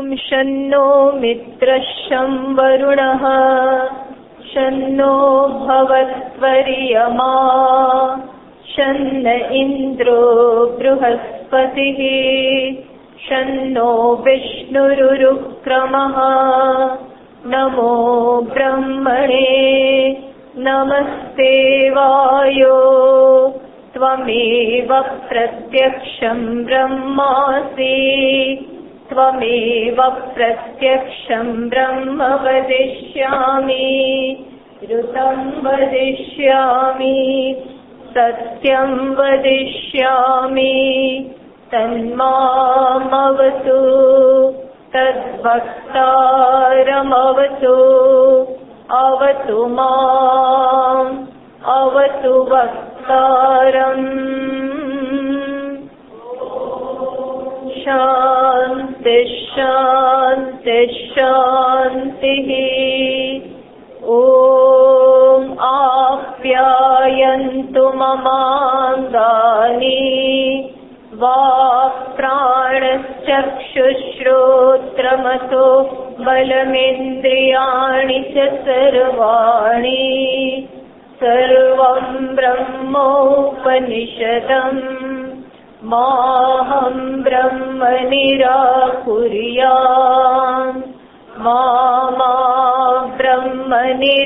शन्नो मित्रशं वरुणः शन्नो भवत्वर्यमा शन्न इन्द्रो बृहस्पतिः शन्नो विष्णुरुक्रमः नमो ब्रह्मणे नमस्ते वायो त्वमेव प्रत्यक्षं ब्रह्मासि त्वमेव प्रत्यक्षं ब्रह्म वदिष्यामि ऋतं वदिष्यामि सत्यं वदिष्यामि तन्मामवतु तद्वक्तारमवतु अवतु माम् अवतु वक्तारम्। शान्ति शान्ति शान्तिः। ॐ आप्यायन्तु ममाङ्गानि वाक्प्राणश्चक्षुश्रोत्रमतो बलमिन्द्रियाणि च सर्वाणि सर्वं ब्रह्मोपनिषदम् माहं ब्रह्म निराकुर्यात् मा ब्रह्म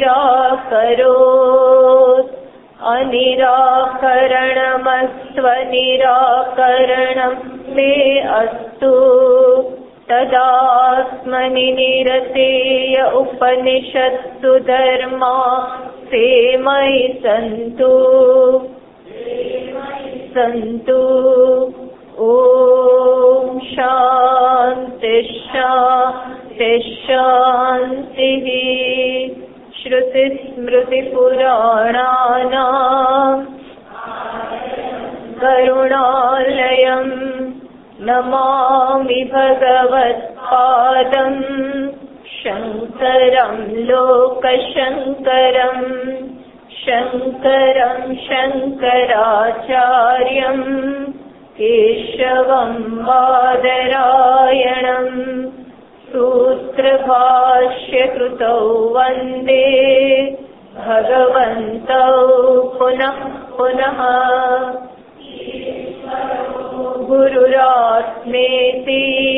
निराकरोत् अनिराकरणमस्त्वनिराकरणं मे अस्तु तदात्मनि निरतेय उपनिषत्सु धर्मा ते मयि सन्तु सन्तु। ॐ शान्ति शान्ति शान्तिः। श्रुतिस्मृतिपुराणानाम् करुणालयं नमामि भगवत्पादं शङ्करं लोकशङ्करं शङ्करं शङ्कराचार्यं केशवं बादरायणं सूत्रभाष्यकृतौ वन्दे भगवन्तौ पुनः पुनः। गुरुरात्मेति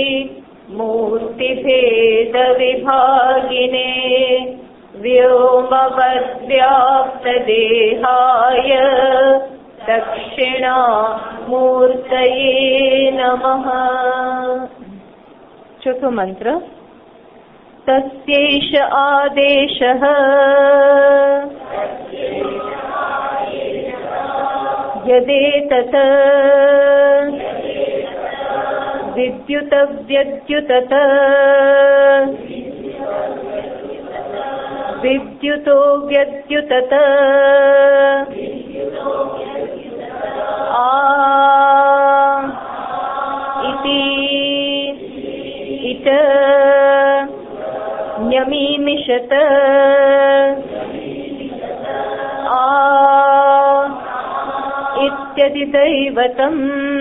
मूर्तिभेदविभागिने व्योमवद्व्याप्तदेहाय दक्षिणामूर्तये नमः। चौथो मंत्र। तस्यैष आदेशः यदेतत् विद्युत व्यद्युतत विद्युतो व्यद्युतत इति इत न्यमीमिषत इत्यदि दैवतम्।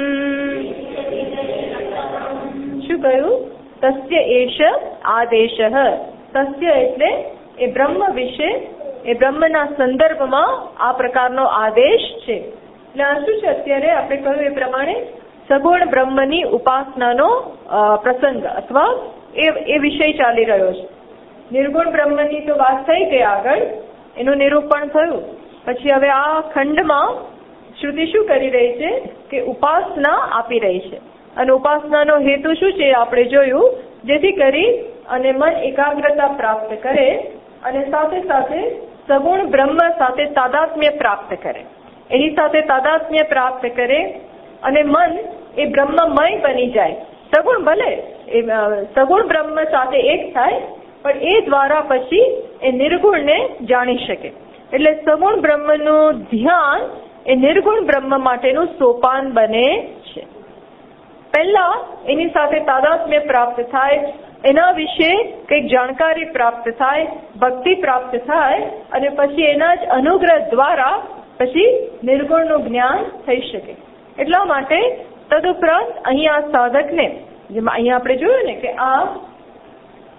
શું કહ્યું? તસ્ય એષ આદેશઃ. તસ્ય એટલે એ બ્રહ્મ વિશે, એ બ્રહ્મના સંદર્ભમાં આ પ્રકારનો આદેશ છે. એટલે આ શું છે? અત્યારે આપણે કહ્યું એ પ્રમાણે સગુણ બ્રહ્મની ઉપાસનાનો પ્રસંગ અથવા એ વિષય ચાલી રહ્યો છે. નિર્ગુણ બ્રહ્મની તો વાત થઈ ગઈ આગળ, એનું નિરૂપણ થયું. પછી હવે આ ખંડમાં શ્રુતિ શું કરી રહી છે કે ઉપાસના આપી રહી છે. અને ઉપાસનાનો હેતુ શું છે આપણે જોયું, જેથી કરી અને મન એકાગ્રતા પ્રાપ્ત કરે અને સાથે સાથે સગુણ બ્રહ્મ સાથે તાદાત્મ્ય પ્રાપ્ત કરે. એની સાથે તાદાત્મ્ય પ્રાપ્ત કરે અને મન એ બ્રહ્મમય બની જાય. સગુણ ભલે એ સગુણ બ્રહ્મ સાથે એક થાય, પણ એ દ્વારા પછી એ નિર્ગુણને જાણી શકે. એટલે સગુણ બ્રહ્મનું ધ્યાન એ નિર્ગુણ બ્રહ્મ માટેનું સોપાન બને છે. પહેલા એની સાથે તાદાત્મ્ય પ્રાપ્ત થાય, એના વિશે કંઈક જાણકારી પ્રાપ્ત થાય, ભક્તિ પ્રાપ્ત થાય અને પછી એના જ અનુગ્રહ દ્વારા પછી નિર્ગુણનું જ્ઞાન થઈ શકે. એટલા માટે તદુપરાંત અહીં આ સાધકને, જેમાં અહીંયા આપણે જોયું ને કે આ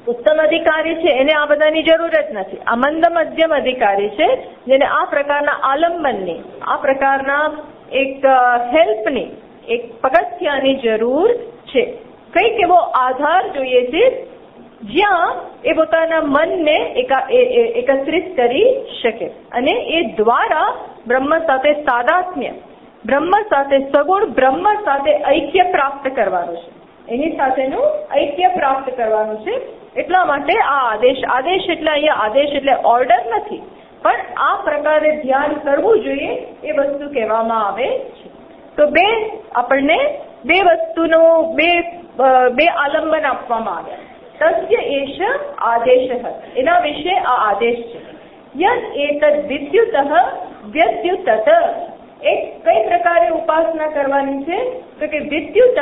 ઉત્તમ અધિકારી છે એને આ બધાની જરૂર જ નથી. આ મંદ મધ્યમ અધિકારી છે જેને આ પ્રકારના આલંબનની, આ પ્રકારના એક હેલ્પની, એક પગથિયાની જરૂર છે. કંઈક એવો આધાર જોઈએ છે જ્યાં એ પોતાના મનને એકત્રિત કરી શકે અને એ દ્વારા બ્રહ્મ સાથે તાદાત્મ્ય, બ્રહ્મ સાથે સગુણ બ્રહ્મ સાથે ઐક્ય પ્રાપ્ત કરવાનું છે. એની સાથેનું ઐક્ય પ્રાપ્ત કરવાનું છે. એટલા માટે આ આદેશ એટલે અહીંયા આદેશ એટલે ઓર્ડર નથી, પણ આ પ્રકારે ધ્યાન કરવું જોઈએ એ વસ્તુ કહેવામાં આવે છે. તો આપણને બે વસ્તુનો બે આલંબન આપવામાં આવ્યા. તસ્ય એષ આદેશ, એના વિશે આ આદેશ છે. યદ એતદ વિદ્યુતઃ વ્યદ્યુતત, એક કઈ પ્રકારે ઉપાસના કરવાની છે તો કે વિદ્યુતઃ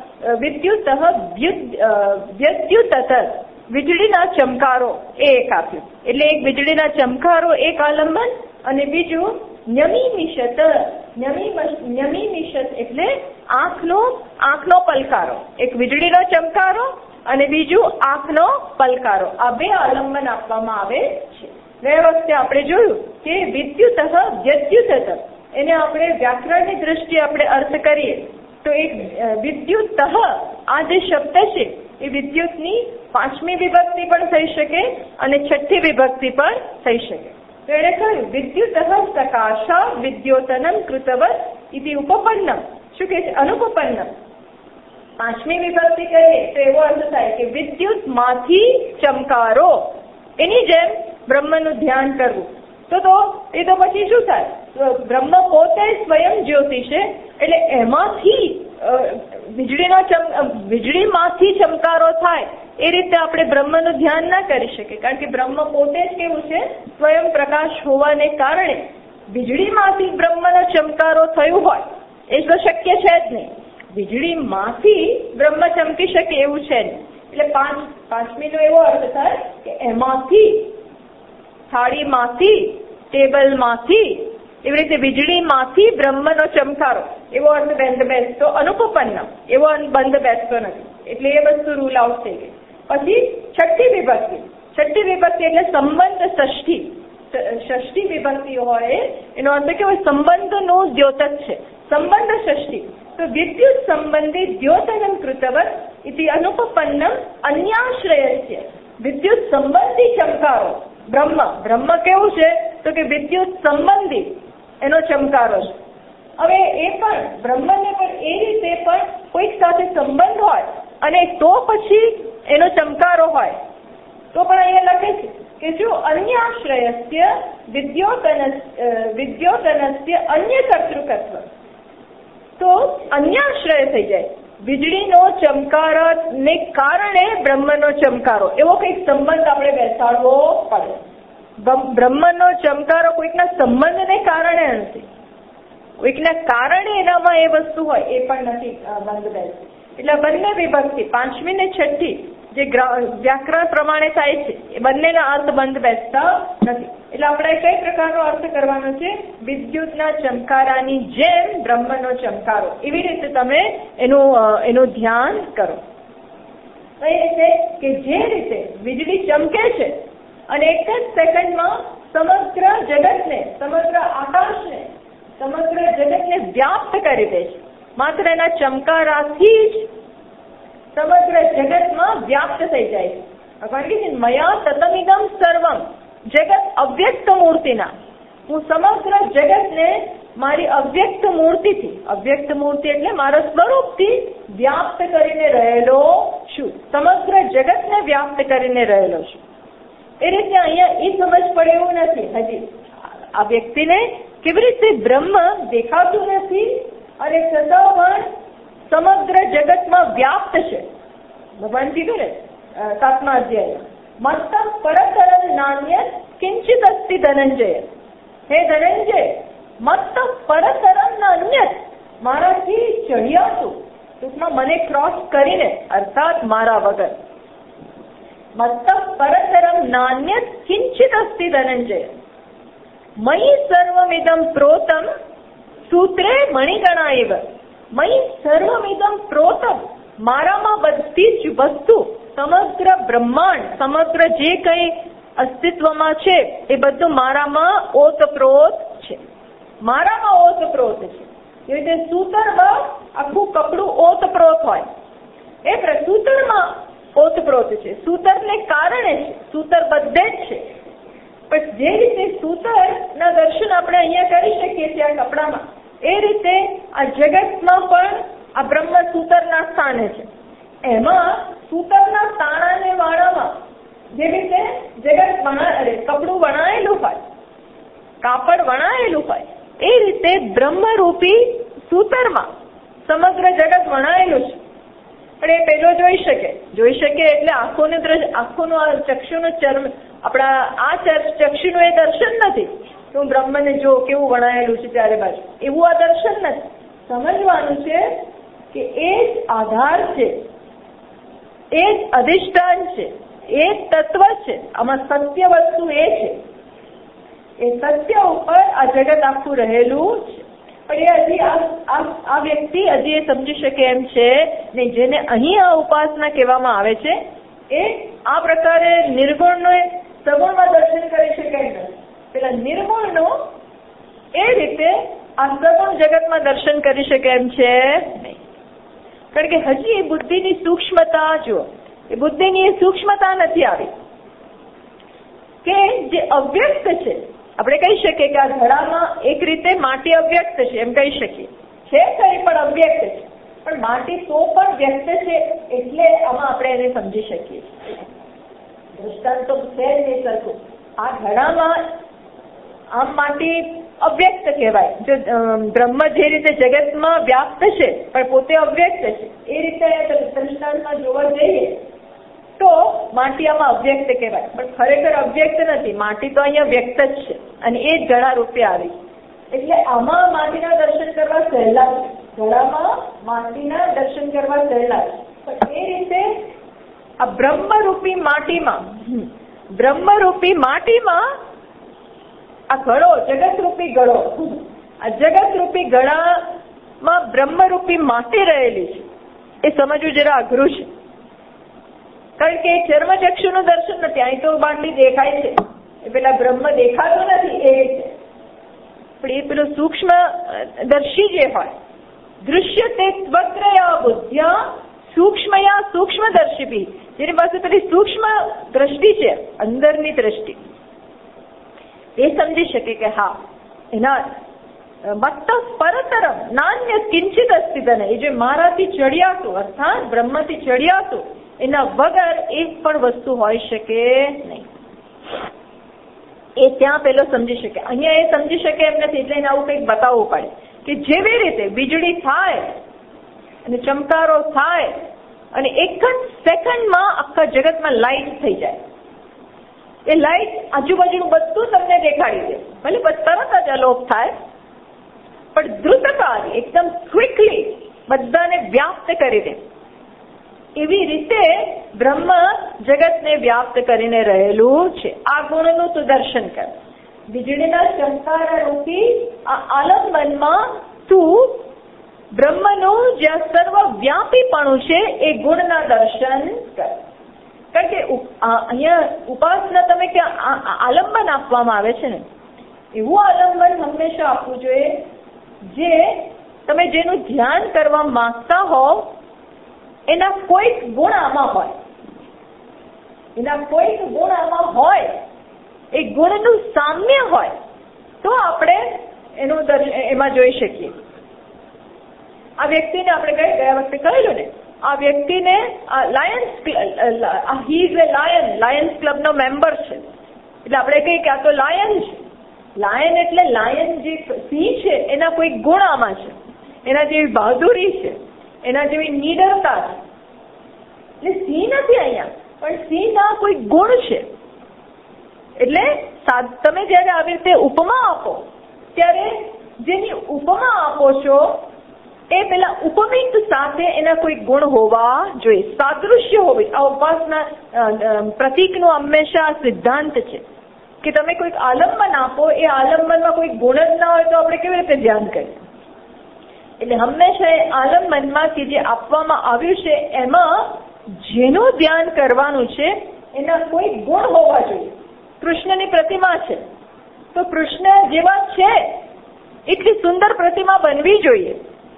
વ્યદ્યુતત, વીજળીના ચમકારો એ એક આપ્યું. એટલે એક વીજળીના ચમકારો એક આલંબન અને બીજું ન્યમિમિષત, ન્યમિમિષત એટલે આંખનો પલકારો. એક વીજળીનો ચમકારો અને બીજું આંખનો પલકારો. આ બે આલંબન આપવામાં આવે છે. ગયા વખતે આપણે જોયું કે વિદ્યુતઃ વ્યદ્યુતત એને આપણે વ્યાકરણની દ્રષ્ટિએ આપણે અર્થ કરીએ તો એક વિદ્યુતઃ આ જે શબ્દ છે એ વિદ્યુતની 5મી વિભક્તિ પણ થઈ શકે અને 6ઠ્ઠી વિભક્તિ પણ થઈ શકે. તો એને કહ્યું વિદ્યુતઃ સકાશા વિદ્યોતનમ કૃતવત ઇતિ ઉપપન્નમ. શું કે છે? અનુપપન્નમ. 5મી વિભક્તિ કહીએ તો એવો અર્થ થાય કે વિદ્યુતમાંથી ચમકારો, એની જેમ બ્રહ્મનું ધ્યાન કરવું. તો એ તો પછી શું થાય? બ્રહ્મ પોતે સ્વયં જ્યોતિ છે, એટલે એમાંથી વીજળીમાંથી ચમકારો થાય એ રીતે આપણે બ્રહ્મનું ધ્યાન ના કરી શકીએ. કારણ કે બ્રહ્મ પોતે જ કેવું છે? સ્વયં પ્રકાશ હોવાને કારણે વીજળીમાંથી બ્રહ્મનો ચમકારો થયું હોય એ તો શક્ય છે જ નહીં. વીજળીમાંથી બ્રહ્મ ચમકી શકે એવું છે નહીં. એટલે 5મીનો એવો અર્થ થાય કે એમાંથી, થાળીમાંથી, ટેબલમાંથી, એવી રીતે વીજળીમાંથી બ્રહ્મનો ચમકારો, એવો અર્થ બંધ બેસતો અનુપપન્નમ, એવો બંધ બેસતો નથી. એટલે એ વસ્તુ રૂલ આઉટ થઈ ગઈ. પછી 6ઠ્ઠી વિભક્તિ એટલે સંબંધ ષષ્ઠી વિભક્તિ હોય એનો અર્થ કેવો? સંબંધનું દ્યોતક છે, સંબંધ ષષ્ઠી. તો વિદ્યુત સંબંધી દ્યોતનમ કૃતવત ઇતિ અનુપપન્નમ અન્યાશ્રયસ્ય. વિદ્યુત સંબંધી ચમકારો બ્રહ્મ કેવું છે તો કે વિદ્યુત સંબંધી એનો ચમકારો છે. હવે એ પણ બ્રહ્મને પણ એ રીતે પણ કોઈક સાથે સંબંધ હોય અને તો પછી એનો ચમકારો હોય તો પણ અહીંયા લખે છે કે શું? અન્યાશ્રયસ્ય વિદ્યોતનસ્ય અન્ય કર્તૃકત્વ. તો અન્યાશ્રય થઈ જાય. વીજળીનો ચમકારને કારણે બ્રહ્મનો ચમકારો, એવો કંઈક સંબંધ આપણે બેસાડવો પડે. બ્રહ્મનો ચમકારો કોઈકના સંબંધને કારણે નથી, કોઈકના કારણે એનામાં એ વસ્તુ હોય એ પણ નથી બંધ બેસતી. એટલે બંને વિભક્તિ 5મી ને 6ઠ્ઠી જે વ્યાકરણ પ્રમાણે થાય છે એ બંનેના અર્થ બંધ બેસતા નથી. એટલે આપણે કઈ પ્રકારનો અર્થ કરવાનો છે? વિદ્યુતના ચમકારાની જેમ બ્રહ્મનો ચમકારો, એવી રીતે તમે એનું ધ્યાન કરો. કઈ રીતે? કે જે રીતે વીજળી ચમકે છે અને એક જ સેકન્ડમાં સમગ્ર જગતને, સમગ્ર આકાશને, સમગ્ર જગતને વ્યાપ્ત કરી દે છે. માત્ર એના ચમકારાથી જ સમગ્ર જગતમાં વ્યાપ્ત થઈ જાય છે. ભગવાન કહે છે મયા તતમિદમ સર્વમ જગત અવ્યક્ત મૂર્તિના. હું સમગ્ર જગતને મારી અવ્યક્ત મૂર્તિથી, અવ્યક્ત મૂર્તિ એટલે મારા સ્વરૂપથી વ્યાપ્ત કરીને રહેલો છું. સમગ્ર જગતને વ્યાપ્ત કરીને રહેલો છું. એ રીતે અહીંયા એ સમજ પડે એવું નથી. હજી આ વ્યક્તિને કેવી રીતે બ્રહ્મ દેખાતું નથી અને છતાં પણ સમગ્ર જગતમાં વ્યાપ્ત છે. ભગવાન કીધું ને 7મા અધ્યાયમાં મત્ત પરતરમ નાન્ય કિંચિત અસ્તિ ધનંજય. હે ધનંજય, મત્ત પરતરમ નાન્યત, મારાથી ચઢિયાતું, ટૂંકમાં મને ક્રોસ કરીને, અર્થાત મારા વગર. મત્ત પરતરમ નાન્યત કિંચિત અસ્તિ ધનંજય. મયી સર્વમિદમ પ્રોતમ સૂત્રે મણિગણા એવ. મયી સર્વમિદમ પ્રોતમ, મારામાં બધી જ વસ્તુ, સમગ્ર સમગ્ર બ્રહ્માંડ, સમગ્ર જે કંઈ અસ્તિત્વમાં છે એ બધું મારામાં ઓતપ્રોત છે, મારામાં ઓતપ્રોત છે. એ રીતે સૂતરમાં આખું કપડું ઓતપ્રોત હોય એ સૂતરમાં ઓતપ્રોત છે, સૂતરને કારણે છે, સૂતર બધે જ છે. પણ જે રીતે સૂતરના દર્શન આપણે અહીંયા કરી શકીએ છીએ આ કપડામાં, એ રીતે આ જગતમાં પણ આ બ્રહ્મ સૂતરના સ્થાને છે. એમાં સૂતરના તાણાને વાળામાં જે રીતે જગત કપડું વણાયેલું હોય, કાપડ વણાયેલું હોય, એ રીતે બ્રહ્મરૂપી સૂતરમાં સમગ્ર જગત વણાયેલું છે. પણ એ પેલો જોઈ શકે એટલે આંખોનું આ ચક્ષુનું આપણા આ ચક્ષુનું એ દર્શન નથી કે હું બ્રહ્મને જો કેવું વણાયેલું છે ચારે બાજુ, એવું આ દર્શન નથી. સમજવાનું છે કે એ જ આધાર છે, એ જ અધિષ્ઠાન છે, એ જ તત્વ છે. આમાં સત્ય વસ્તુ એ છે, એ સત્ય ઉપર આ જગત આખું રહેલું છે. પણ એ હજી આ વ્યક્તિ હજી એ સમજી શકે એમ છે નહીં. જેને અહીં આ ઉપાસના કહેવામાં આવે છે એ આ પ્રકારે નિર્ગુણનો સગુણમાં દર્શન કરી શકે એમ નથી. પેલા નિર્ગુણનો એ રીતે આ સગુણ જગતમાં દર્શન કરી શકે એમ છે નહીં. કારણ કે હજી એ બુદ્ધિની સૂક્ષ્મતા જુઓ, એ બુદ્ધિની એ સૂક્ષ્મતા નથી આવી કે જે અવ્યક્ત છે. આપણે કહી શકીએ કે આ ઘડામાં એક રીતે માટી અવ્યક્ત છે એમ કહી શકીએ, છે ખરી પણ અવ્યક્ત છે. પણ માટી તો પણ વ્યક્ત છે એટલે આમાં આપણે એને સમજી શકીએ. દૃષ્ટાંત તો છે જ નહીં સરખું. આ ઘડામાં આમ માટી અવ્યક્ત કહેવાય. જો બ્રહ્મ જે રીતે જગતમાં વ્યાપ્ત છે પણ પોતે અવ્યક્ત છે, એ રીતે દૃષ્ટાંતમાં જોવા જઈએ તો માટી આમાં અવ્યક્ત કહેવાય. પણ ખરેખર અવ્યક્ત નથી, માટી તો અહીંયા વ્યક્ત જ છે અને એ જ ઘડા રૂપે આવી. એટલે આમાં માટીના દર્શન કરવા સહેલા છે, ઘડામાં માટીના દર્શન કરવા સહેલા છે. પણ એ રીતે આ બ્રહ્મરૂપી માટીમાં આ ઘડો, જગતરૂપી ઘડો, આ જગતરૂપી ઘડામાં બ્રહ્મરૂપી માટી રહેલી છે. એ સમજવું જરા અઘરું છે. કારણ કે ચર્મચક્ષુનું દર્શન નથી. અહીં તો બાટલી દેખાય છે, એ પેલા બ્રહ્મ દેખાતો નથી એ રીતે. પણ એ પેલું સૂક્ષ્મ દર્શી જે હોય, દૃશ્ય તે ત્વત્રયા બુદ્ધ્યા સૂક્ષ્મયા સૂક્ષ્મદર્શિભી, જેની પાસે પેલી સૂક્ષ્મ દ્રષ્ટિ છે, અંદરની દ્રષ્ટિ, એ સમજી શકે કે હા એના મત્ત પરતરમ નાન્ય કિંચિત અસ્તિત્વ, એ જે મારાથી ચડિયાતું અર્થાત બ્રહ્મથી ચડિયાતું એના વગર એક પણ વસ્તુ હોઈ શકે નહીં. એ ત્યાં પેલો સમજી શકે. અહીંયા એ સમજી શકે એમ નથી, એટલે એને આવું કંઈક બતાવવું પડે કે જેવી રીતે વીજળી થાય અને ચમકારો થાય અને એક જ સેકન્ડમાં આખા જગતમાં લાઈટ થઈ જાય. એ લાઈટ આજુબાજુનું બધું તમને દેખાડી દે, ભલે તરત જ અલોપ થાય, પણ દ્રુતકારી એકદમ ક્વિકલી બધાને વ્યાપ્ત કરી દે. એવી રીતે બ્રહ્મ જગતને વ્યાપ્ત કરીને રહેલું છે. આ ગુણનું તું દર્શન કર. વીજળીના ચમકારા રૂપી આ આલંબનમાં તું બ્રહ્મનું જ્યાં સર્વવ્યાપીપણું છે એ ગુણના દર્શન કર. કારણ કે અહીંયા ઉપાસના તમે કે આલંબન આપવામાં આવે છે ને, એવું આલંબન હંમેશા આપવું જોઈએ જે તમે જેનું ધ્યાન કરવા માંગતા હોવ એના કોઈક ગુણ આમાં હોય, એના કોઈક ગુણ આમાં હોય, એ ગુણનું સામ્ય હોય તો આપણે એનું એમાં જોઈ શકીએ. આ વ્યક્તિને આપણે ગયા વખતે કહેલું ને, આ વ્યક્તિને હી ઇઝ એ લાયન્સ ક્લબનો મેમ્બર છે. એટલે આપણે કહીએ કે આ તો લાયન છે. લાયન એટલે લાયન જે સિંહ છે એના કોઈ ગુણ આમાં છે, એના જેવી બહાદુરી છે, એના જેવી નીડરતા છે. એટલે સિંહ નથી અહીંયા, પણ સિંહના કોઈ ગુણ છે. એટલે તમે જયારે આવી રીતે ઉપમા આપો ત્યારે જેની ઉપમા આપો છો એ પેલા ઉપમિત સાથે એના કોઈ ગુણ હોવા જોઈએ, સાદૃશ્ય હોવી. આ ઉપાસના પ્રતીકનો હંમેશા સિદ્ધાંત છે કે તમે કોઈક આલંબન આપો, એ આલંબનમાં કોઈ ગુણ જ ના હોય તો આપણે કેવી રીતે ધ્યાન કરીએ. એટલે હંમેશા એ આલંબનમાં કે જે આપવામાં આવ્યું છે એમાં જેનું ધ્યાન કરવાનું છે એના કોઈ ગુણ હોવા જોઈએ. કૃષ્ણની પ્રતિમા છે તો કૃષ્ણ જેવા છે એટલી સુંદર પ્રતિમા બનવી જોઈએ.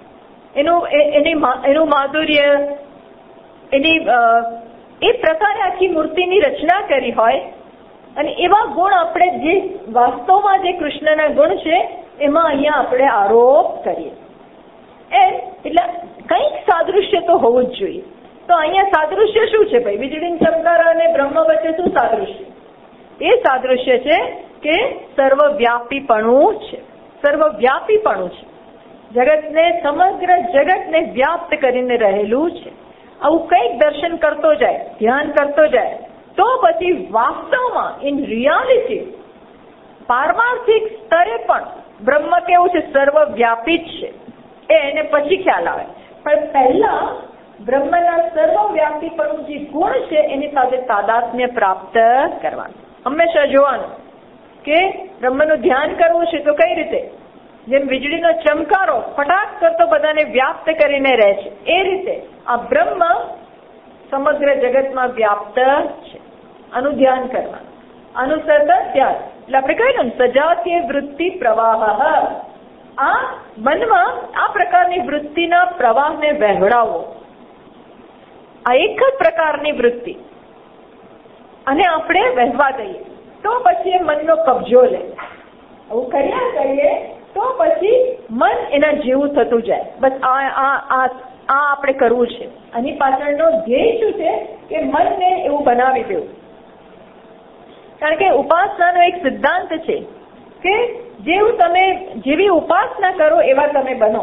એનું માધુર્ય, એની એ પ્રકારે આખી મૂર્તિની રચના કરી હોય અને એવા ગુણ આપણે જે વાસ્તવમાં જે કૃષ્ણના ગુણ છે એમાં અહીંયા આપણે આરોપ કરીએ. એટલે કંઈક સાદૃશ્ય તો હોવું જ જોઈએ. તો અહીંયા સાદૃશ્ય શું છે ભાઈ? વીજળી ચમકારા અને બ્રહ્મ વચ્ચે શું સાદૃશ્ય? એ સાદૃશ્ય છે કે સર્વવ્યાપીપણું છે. સર્વવ્યાપીપણું છે. જગતને, સમગ્ર જગતને વ્યાપ્ત કરીને રહેલું છે. આવું કંઈક દર્શન કરતો જાય, ધ્યાન કરતો જાય તો પછી વાસ્તવમાં ઇન રિયાલિટી પારમાર્થિક સ્તરે પણ બ્રહ્મ કેવું છે? સર્વવ્યાપી જ છે. એને પછી ખ્યાલ આવે. પણ પહેલા બ્રહ્મના સર્વવ્યાપીપણું જે ગુણ છે એની સાથે તાદાત્મ્ય પ્રાપ્ત કરવાનું. હંમેશા જોવાનું કે બ્રહ્મનું ધ્યાન કરવું છે તો કઈ રીતે? જેમ વીજળીનો ચમકારો ફટાક કરતો બધાને વ્યાપ્ત કરીને રહે છે એ રીતે આ બ્રહ્મ સમગ્ર જગતમાં વ્યાપ્ત છે. આનું ધ્યાન કરવાનું, આનું સતત ધ્યાન. એટલે આપણે કહ્યું ને સજાતીય વૃત્તિ પ્રવાહ. આ મનમાં આ પ્રકારની વૃત્તિના પ્રવાહને વહેવડાવવો. આ એક જ પ્રકારની વૃત્તિ અને આપણે વહેવા દઈએ તો પછી એ મનનો કબજો લે. આવું કર્યા કરીએ તો પછી મન એના જેવું થતું જાય. બસ આ આપણે કરવું છે. આની પાછળનો ધ્યેય શું છે કે મનને એવું બનાવી દેવું. કારણ કે ઉપાસનાનો એક સિદ્ધાંત છે કે જેવી ઉપાસના કરો એવા તમે બનો.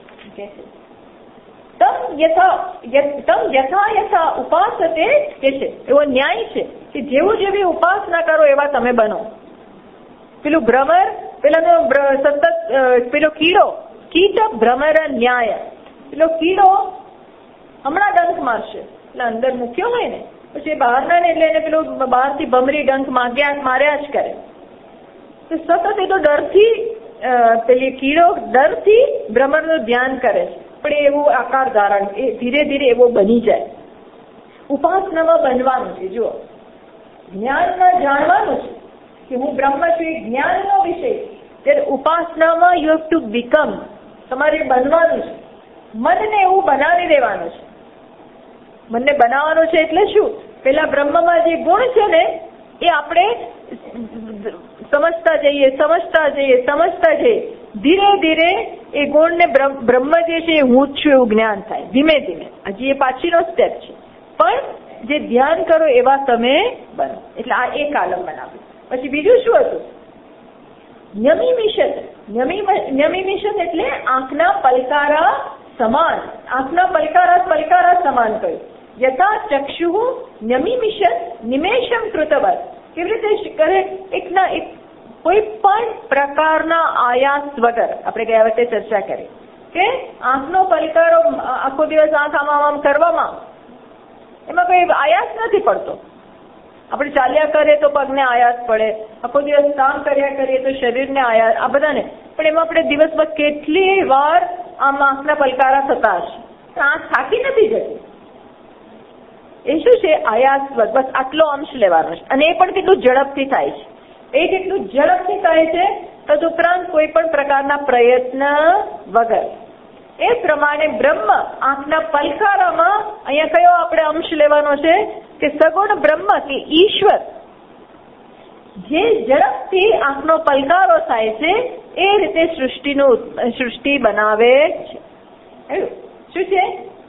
તમ યથા યથા ઉપાસતે કે છે એવો ન્યાય છે કે જેવી ઉપાસના કરો એવા તમે બનો. પેલું ભ્રમર, પેલો કીડો, કીટ ભ્રમર ન્યાય. પેલો કીડો હમણાં ડંખ મારશે એટલે અંદર મૂક્યો હોય ને પછી બહારના ને એટલે એને પેલું બહારથી ભમરી ડંખ માર્યા જ કરે. તો સતત એ તો ડરથી પેલી કીડો ડરથી ભ્રમરનું ધ્યાન કરે છે પણ એવું આકાર ધારણ એ ધીરે ધીરે એવો બની જાય. ઉપાસનામાં બનવાનું છે. જુઓ, જ્ઞાનમાં જાણવાનું છે કે હું બ્રહ્મ છું, એ જ્ઞાનનો વિષય. ત્યારે ઉપાસનામાં યુ હેવ ટુ બીકમ, તમારે બનવાનું છે. મનને એવું બનાવી દેવાનું છે. મનને બનાવવાનું છે એટલે શું? પેલા બ્રહ્મમાં જે ગુણ છે ને એ આપણે સમજતા જઈએ. ધીરે ધીરે એ ગુણને બ્રહ્મ જે છે એ હું જ છું એવું જ્ઞાન થાય. ધીમે ધીમે. હજી એ પાછળનો સ્ટેપ છે. પણ જે ધ્યાન કરો એવા તમે બનો. એટલે આ એક આલમ બનાવ્યું. પછી બીજું શું હતું? ન્યમિમિષત એટલે આંખના પલકારા સમાન. આંખના પલકારા સમાન કહ્યું. યથા ચક્ષુ ન્યમિમિષત નિમેષમ કૃતવત. કેવી રીતે કરે? એકના એક કોઈ પણ પ્રકારના આયાસ વગર. આપણે ગયા વખતે ચર્ચા કરી કે આંખનો પલકારો આખો દિવસ આંખ આમ કરવામાં એમાં કોઈ આયાસ નથી પડતો. આપણે ચાલ્યા કરીએ તો પગને આયાસ પડે, આખો દિવસ કામ કર્યા કરીએ તો શરીરને આયાસ, આ બધાને. પણ એમાં આપણે દિવસમાં કેટલી વાર આમ આંખના પલકારા થતા હશે. આંખ થાકી નથી જતી. એ શું છે? આયાસ. બસ આટલો અંશ લેવાનો છે. અને એ પણ કેટલું ઝડપથી થાય છે. એ જેટલું ઝડપથી થાય છે તદુપરાંત કોઈ પણ પ્રકારના પ્રયત્ન વગર. એ પ્રમાણે બ્રહ્મ આંખના પલકારામાં અહીંયા કયો આપણે અંશ લેવાનો છે કે સગુણ બ્રહ્મ કે ઈશ્વર જે ઝડપથી આંખનો પલકારો થાય છે એ રીતે સૃષ્ટિ બનાવે છે. શું છે?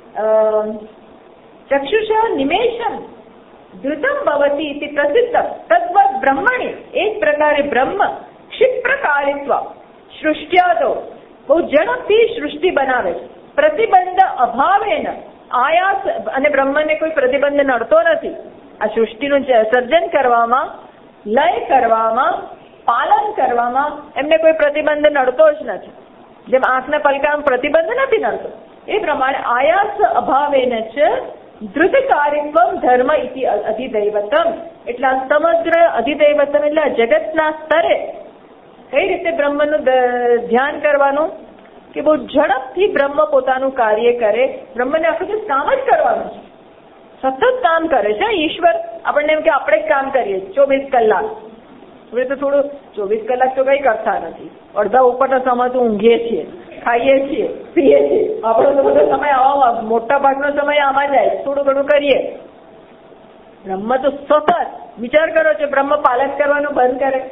ચક્ષુષ નિમેષમ ધૃતમ ભવતી ઇતિ પ્રસિદ્ધ તદ્વત બ્રહ્મણી. એ જ પ્રકારે બ્રહ્મ ક્ષિપ્રકારિત્વ સૃષ્ટ્યાદો બહુ ઝડપથી સૃષ્ટિ બનાવે છે. પ્રતિબંધ અભાવેન આયાસ. અને બ્રહ્મને કોઈ પ્રતિબંધ નડતો નથી. આ સૃષ્ટિનું સર્જન કરવામાં, લય કરવામાં, પાલન કરવામાં એમને કોઈ પ્રતિબંધ નડતો જ નથી. જેમ આંખના પલકામાં પ્રતિબંધ નથી નડતો એ પ્રમાણે આયાસ અભાવેન જ ધૃતકારિત્વ ધર્મ ઇતિ અધિદૈવતમ. એટલે આ સમગ્ર અધિદૈવતમ એટલે જગતના સ્તરે કઈ રીતે બ્રહ્મનું ધ્યાન કરવાનું કે બહુ ઝડપથી બ્રહ્મ પોતાનું કાર્ય કરે. બ્રહ્મને આખું કામ જ કરવાનું છે. સતત કામ કરે છે ઈશ્વર. આપણને એમ કે આપણે જ કામ કરીએ 24 કલાક. હવે તો થોડું 24 કલાક તો કઈ કરતા નથી. અડધા ઉપરનો સમય તો ઊંઘીએ છીએ, ખાઈએ છીએ, પીએ છીએ. આપણો તો બધો સમય આવામાં, મોટા ભાગનો સમય આમાં જાય. થોડું ઘણું કરીએ. બ્રહ્મ તો સતત વિચાર કરો છો. બ્રહ્મ પાલન કરવાનું બંધ કરે,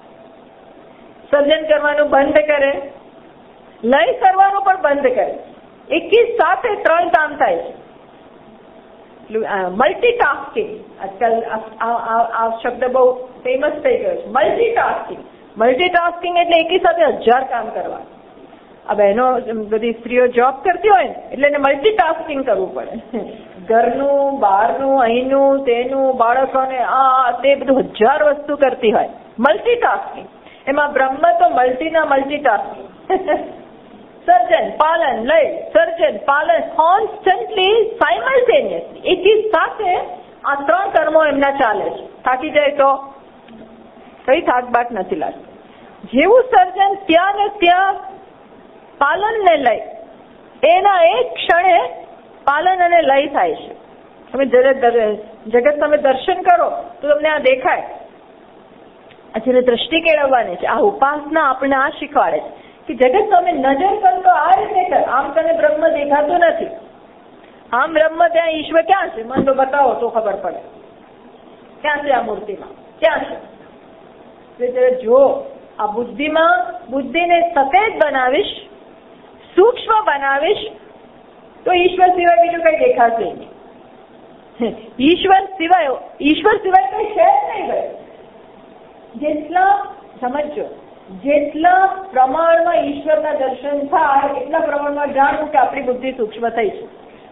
સર્જન કરવાનું બંધ કરે, લય કરવાનું પણ બંધ કરે. એકી સાથે 3 કામ થાય છે. મલ્ટીટાસ્કિંગ, આજકાલ આ શબ્દ બહુ ફેમસ થઈ ગયો છે. મલ્ટીટાસ્કિંગ. મલ્ટીટાસ્કિંગ એટલે એકી સાથે 1000 કામ કરવા. આ બહેનો બધી સ્ત્રીઓ જોબ કરતી હોય ને એટલે એને મલ્ટીટાસ્કિંગ કરવું પડે. ઘરનું, બહારનું, અહીંનું, તેનું, બાળકોને આ તે બધું 1000 વસ્તુ કરતી હોય. મલ્ટીટાસ્કિંગ. એમાં બ્રહ્મ તો મલ્ટીના મલ્ટીટાસ્કિંગ. સર્જન, પાલન, લય, સર્જન, પાલન, કોન્સ્ટન્ટલી, સાયમલ્ટેનિયસલી, એકી સાથે આ 3 કર્મો એમના ચાલે છે. થાકી જાય તો કઈ થાકબાક નથી લાગતી. જેવું સર્જન ત્યાં ને ત્યાં પાલન ને લય, એના એક ક્ષણે પાલન અને લય થાય છે. તમે જગત તમે દર્શન કરો તો તમને આ દેખાય. અત્યારે દ્રષ્ટિ કેળવવાની છે. આ ઉપાસના આપણને આ શીખવાડે છે કે જગત તમે નજર કરો તો આ રીતે કર. આમ તને બ્રહ્મ દેખાતું નથી. આમ બ્રહ્મ ત્યાં ઈશ્વર ક્યાં છે? મને તો બતાવો તો ખબર પડે. ક્યાં છે આ મૂર્તિમાં? ક્યાં છે? જો આ બુદ્ધિને સફેદ બનાવીશ, સૂક્ષ્મ બનાવીશ તો ઈશ્વર સિવાય બીજું કઈ દેખાશે નહીં. ઈશ્વર સિવાય કઈ છે જ નહીં ભાઈ. જેટલા સમજો, જેટલા પ્રમાણમાં ઈશ્વરના દર્શન થાય એટલા પ્રમાણમાં જાણવું કે આપણી બુદ્ધિ સૂક્ષ્મ થઈ છે,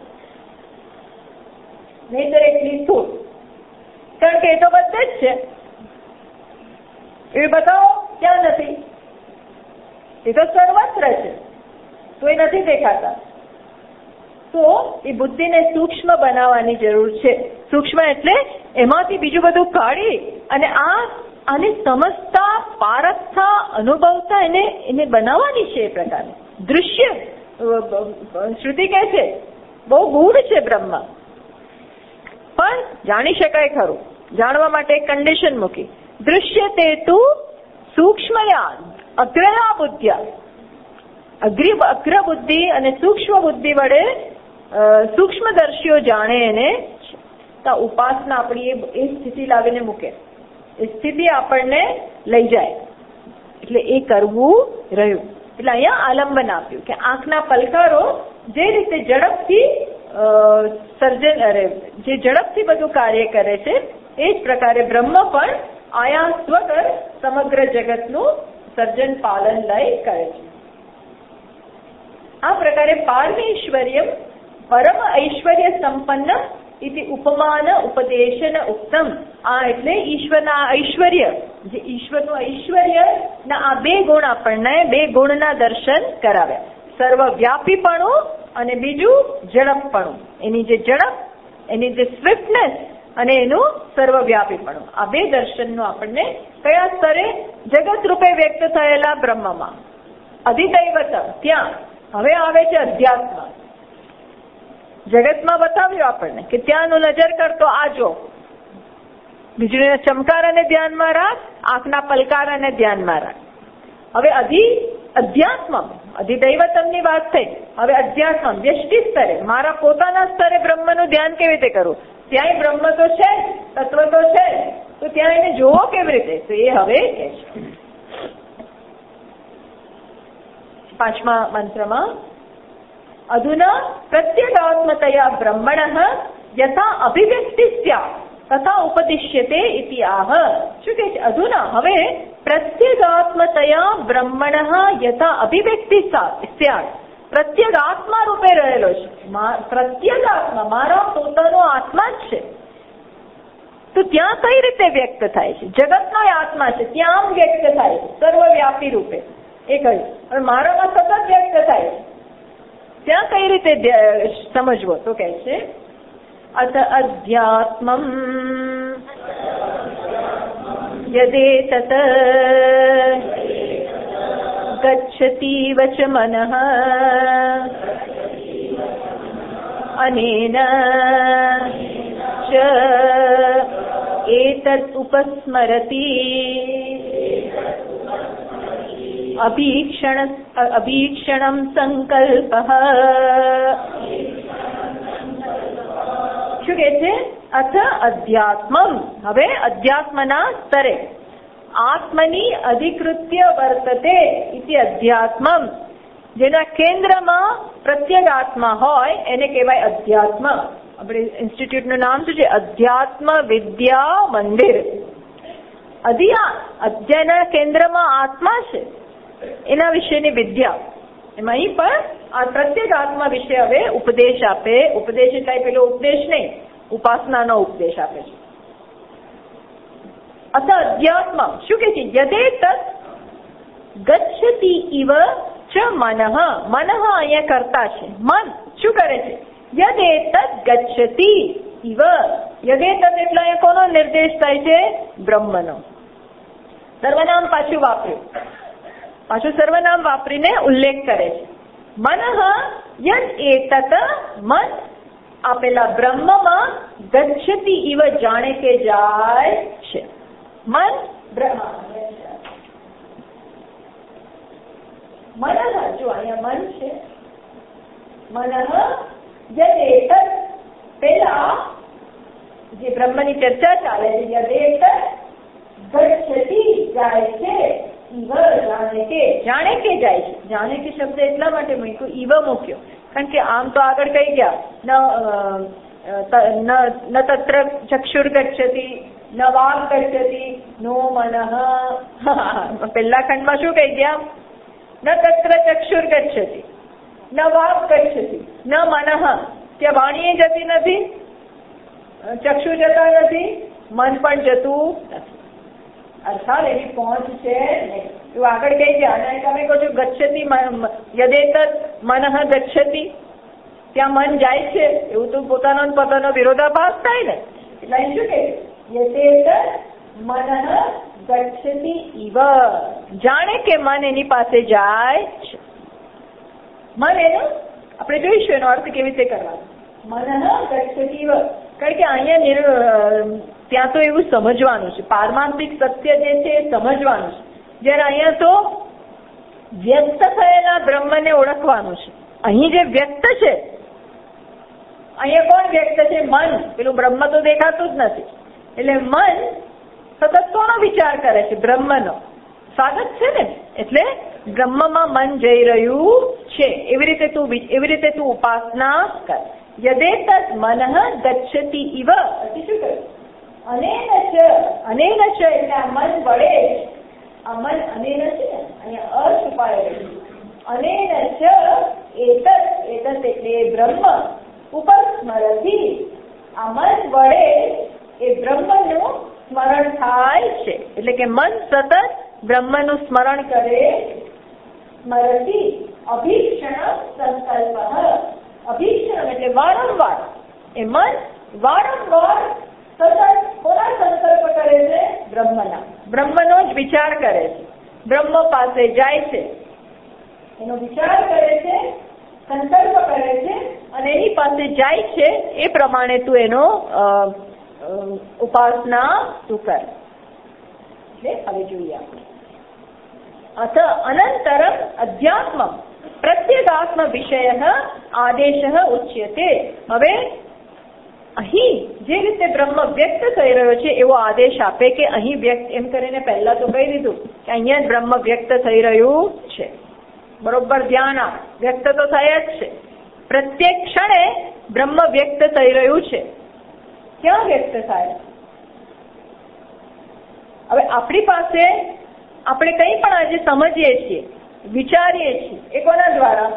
નહીતર એટલી સ્થૂળ. કારણ કે એ તો બધે જ છે. એ બતાવો ક્યાં નથી? એ તો સર્વત્ર છે, તો એ નથી દેખાતા. તો એ બુદ્ધિને સૂક્ષ્મ બનાવવાની જરૂર છે. સૂક્ષ્મ એટલે એમાંથી બીજું બધું કાઢી અને આને સમજતા, પારખતા, અનુભવતા એને બનાવવાની છે. એ પ્રકારે દૃશ્ય શ્રુતિ કહે છે બહુ ગૂઢ છે બ્રહ્મ, પણ જાણી શકાય ખરું. જાણવા માટે એક કન્ડિશન મૂકી. દૃશ્ય તે તું સૂક્ષ્મયા અગ્રયા બુદ્ધ્યા. અગ્ર બુદ્ધિ અને સૂક્ષ્મ બુદ્ધિ વડે સૂક્ષ્મદર્શીઓ જાણે એને. તો ઉપાસના આપણી એ સ્થિતિ લાવીને મૂકે, એ સ્થિતિ આપણને લઈ જાય. એટલે એ કરવું રહ્યું. એટલે અહીંયા આલંબન આપ્યું કે આંખના પલકારો જે રીતે ઝડપથી જે ઝડપથી બધું કાર્ય કરે છે એ જ પ્રકારે બ્રહ્મ પણ આયાસ વગર સમગ્ર જગતનું સર્જન, પાલન, લય કરે છે. આ પ્રકારે પારમેશ્વર્યમ પરમ ઐશ્વર્ય સંપન્ન ઇતિ ઉપમાન ઉપદેશન ઉક્તમ. આ એટલે ઈશ્વરના ઐશ્વર્ય, જે ઈશ્વરનું ઐશ્વર્ય ના આ 2 ગુણ આપણને 2 ગુણના દર્શન કરાવ્યા. સર્વવ્યાપીપણું અને બીજું ઝડપપણું. એની જે ઝડપ, એની જે સ્વિફ્ટનેસ અને એનું સર્વવ્યાપીપણું. આ 2 દર્શનનું આપણને કયા સ્તરે? જગત રૂપે વ્યક્ત થયેલા બ્રહ્મમાં. અધિદૈવતમ ત્યાં હવે આવે છે અધ્યાત્મ. જગતમાં બતાવ્યું આપણને કે ત્યાંનું નજર કરતો આ જો, વીજળીના ચમકારાને ધ્યાનમાં રાખ, આંખના પલકારાને ધ્યાનમાં રાખ. હવે અધ્યાત્મ, અધિદૈવતમની વાત થઈ. હવે અધ્યાત્મ વ્યષ્ટિ સ્તરે, મારા પોતાના સ્તરે બ્રહ્મનું ધ્યાન કેવી રીતે કરું? ત્યાંય બ્રહ્મ તો છે, તત્વ તો છે, તો ત્યાં એને જોવો કેવી રીતે? તો એ હવે કે છે 5મા મંત્રમાં અધુના પ્રત્યેગાત્મતયા બ્રહ્મણઃ યથા અભિવ્યક્તિ સ્યાત્ તથા ઉપદિશ્યતે ઇતિ આહ. શું કહે છે? અધુના હવે પ્રત્યેગાત્મતયા બ્રહ્મણઃ યથા અભિવ્યક્તિ સ્યાત્. પ્રત્યેગાત્મા રૂપે રહેલો છે. પ્રત્યેગાત્મા મારા પોતાનો આત્મા જ છે. તો ત્યાં કઈ રીતે વ્યક્ત થાય છે? જગતનો આત્મા છે, ત્યાં આમ વ્યક્ત થાય છે સર્વવ્યાપી રૂપે. એ કહ્યું. પણ મારામાં સતત વ્યક્ત થાય છે, ત્યાં કઈ રીતે સમજવો? તો કહે છે અત અધ્યાત્મમ યદેતત ગચ્છતિ વચ મનઃ અનેન एतत् उपस्मरति अभीक्षणं संकल्पः. શું કે છે? અથ અધ્યાત્મમ. હવે અધ્યાત્મના સ્તરે આત્મની અધિકૃત્ય વર્તતે ઇતિ અધ્યાત્મમ. જેના કેન્દ્રમાં પ્રત્યેક આત્મા હોય એને કહેવાય અધ્યાત્મ. આપણે ઇન્સ્ટિટ્યૂટનું નામ શું છે? અધ્યાત્મ વિદ્યા મંદિર. અધ્યાયના કેન્દ્રમાં આત્મા છે, એના વિશેની વિદ્યા. એમાં અહીં પણ આ પ્રત્યેક આત્મા વિશે હવે ઉપદેશ આપે. ઉપદેશ એટલે પેલો ઉપદેશ નહીં, ઉપાસનાનો ઉપદેશ આપે છે. અથ અધ્યાત્મ શું કે છે? યદે તત ગચ્છતિ ઇવ ચ મનઃ. મનઃ અહીંયા કરતા છે. મન શું કરે છે? યદે તત ગચ્છતિ ઇવ. યદે તત એટલે અહીંયા કોનો નિર્દેશ થાય છે? બ્રહ્મનો. સર્વનામ પાછું વાપર્યું, પાછું સર્વનામ વાપરીને ઉલ્લેખ કરે છે. મનઃ યદ એતત. મન આપેલા બ્રહ્મમાં ગચ્છતિ ઇવ જાણે કે જાય છે. મન બ્રહ્મ. મનઃ જો અહીંયા મન છે. મનઃ યદ એતત પેલા જે બ્રહ્મની ચર્ચા ચાલે છે. યદ એતત ગચ્છતિ જાય છે. ઇવ જાણે કે. જાણે કે જાય છે. જાણે કે શબ્દ એટલા માટે મૂક્યો, ઇવ મૂક્યો કારણ કે આમ તો આગળ કહી ગયા ન તત્ર ચક્ષુર ગચ્છતિ ન વાગ ગચ્છતિ નો મનઃ. પહેલા ખંડમાં શું કહી ગયા? ન તત્ર ચક્ષુર ગચ્છતિ ન વાગ ગચ્છતિ ન મનઃ. ત્યાં વાણીએ જતી નથી, ચક્ષુ જતા નથી, મન પણ જતું નથી. અર્થાત એની પહોંચ છે નહીં. એવું આગળ કહી ગયા. અને તમે કહો છો ગચ્છતિ યદેતત મનઃ ગચ્છતિ, ત્યાં મન જાય છે, એવું તો પોતાનો વિરોધાભાસ થાય ને. એટલે અહીં શું કહે? યદેતત મનઃ ગચ્છતિ ઇવ. જાણે કે મન એની પાસે જાય છે. મન એનો આપણે જોઈશું એનો અર્થ કેવી રીતે કરવાનો. મનઃ ગચ્છતિ ઇવ કારણ કે અહીંયા ત્યાં તો એવું સમજવાનું છે, પારમાર્થિક સત્ય જે છે એ સમજવાનું છે. જ્યારે અહીંયા તો વ્યક્ત થયેલા બ્રહ્મને ઓળખવાનું છે. અહીં જે વ્યક્ત છે, અહીંયા કોણ વ્યક્ત છે? મન. પેલું બ્રહ્મ તો દેખાતું જ નથી. એટલે મન સતત કોનો વિચાર કરે છે? બ્રહ્મનો. સ્વાગત છે ને. એટલે બ્રહ્મમાં મન જઈ રહ્યું છે. એવી રીતે તું ઉપાસના કર. યદેતત મનઃ ગચ્છતિ ઇવ. શું કહ્યું? અનેન ચ. અનેન ચ એટલે આ મન વડે. આ મન અનેન છે ને, અહીંયા અછુપાય રહ્યું. અનેન ચ એતત. એતત એટલે બ્રહ્મ. ઉપસ્મરતિ. આ મન વડે એ બ્રહ્મનું સ્મરણ થાય છે. એટલે કે મન સતત બ્રહ્મનું સ્મરણ કરે. સ્મરતિ અભીક્ષણ સંકલ્પ. અભીક્ષણ એટલે વારંવાર. એ મન વારંવાર સતત કોના સંકલ્પ કરે છે? બ્રહ્મના. બ્રહ્મનો જ વિચાર કરે છે. બ્રહ્મ પાસે જાય છે, એનો વિચાર કરે છે, સંકલ્પ કરે છે અને એની પાસે જાય છે. એ પ્રમાણે તું એનો ઉપાસના તું કર. એટલે હવે જોઈએ આપણે. અથ અનંતરમ અધ્યાત્મ પ્રત્યેગાત્મ વિષય આદેશ ઉચ્યતે. હવે અહીં જે રીતે બ્રહ્મ વ્યક્ત થઈ રહ્યો છે એવો આદેશ આપે કે અહીં વ્યક્ત, એમ કરીને પહેલા તો કહી દીધું કે અહીંયા જ બ્રહ્મ વ્યક્ત થઈ રહ્યું છે. બરોબર ધ્યાન આપ. વ્યક્ત તો થયા જ છે. પ્રત્યેક ક્ષણે બ્રહ્મ વ્યક્ત થઈ રહ્યું છે. ક્યાં વ્યક્ત થાય? હવે આપણી પાસે આપણે કંઈ પણ આજે સમજીએ છીએ, વિચારીએ છીએ, એ કોના દ્વારા?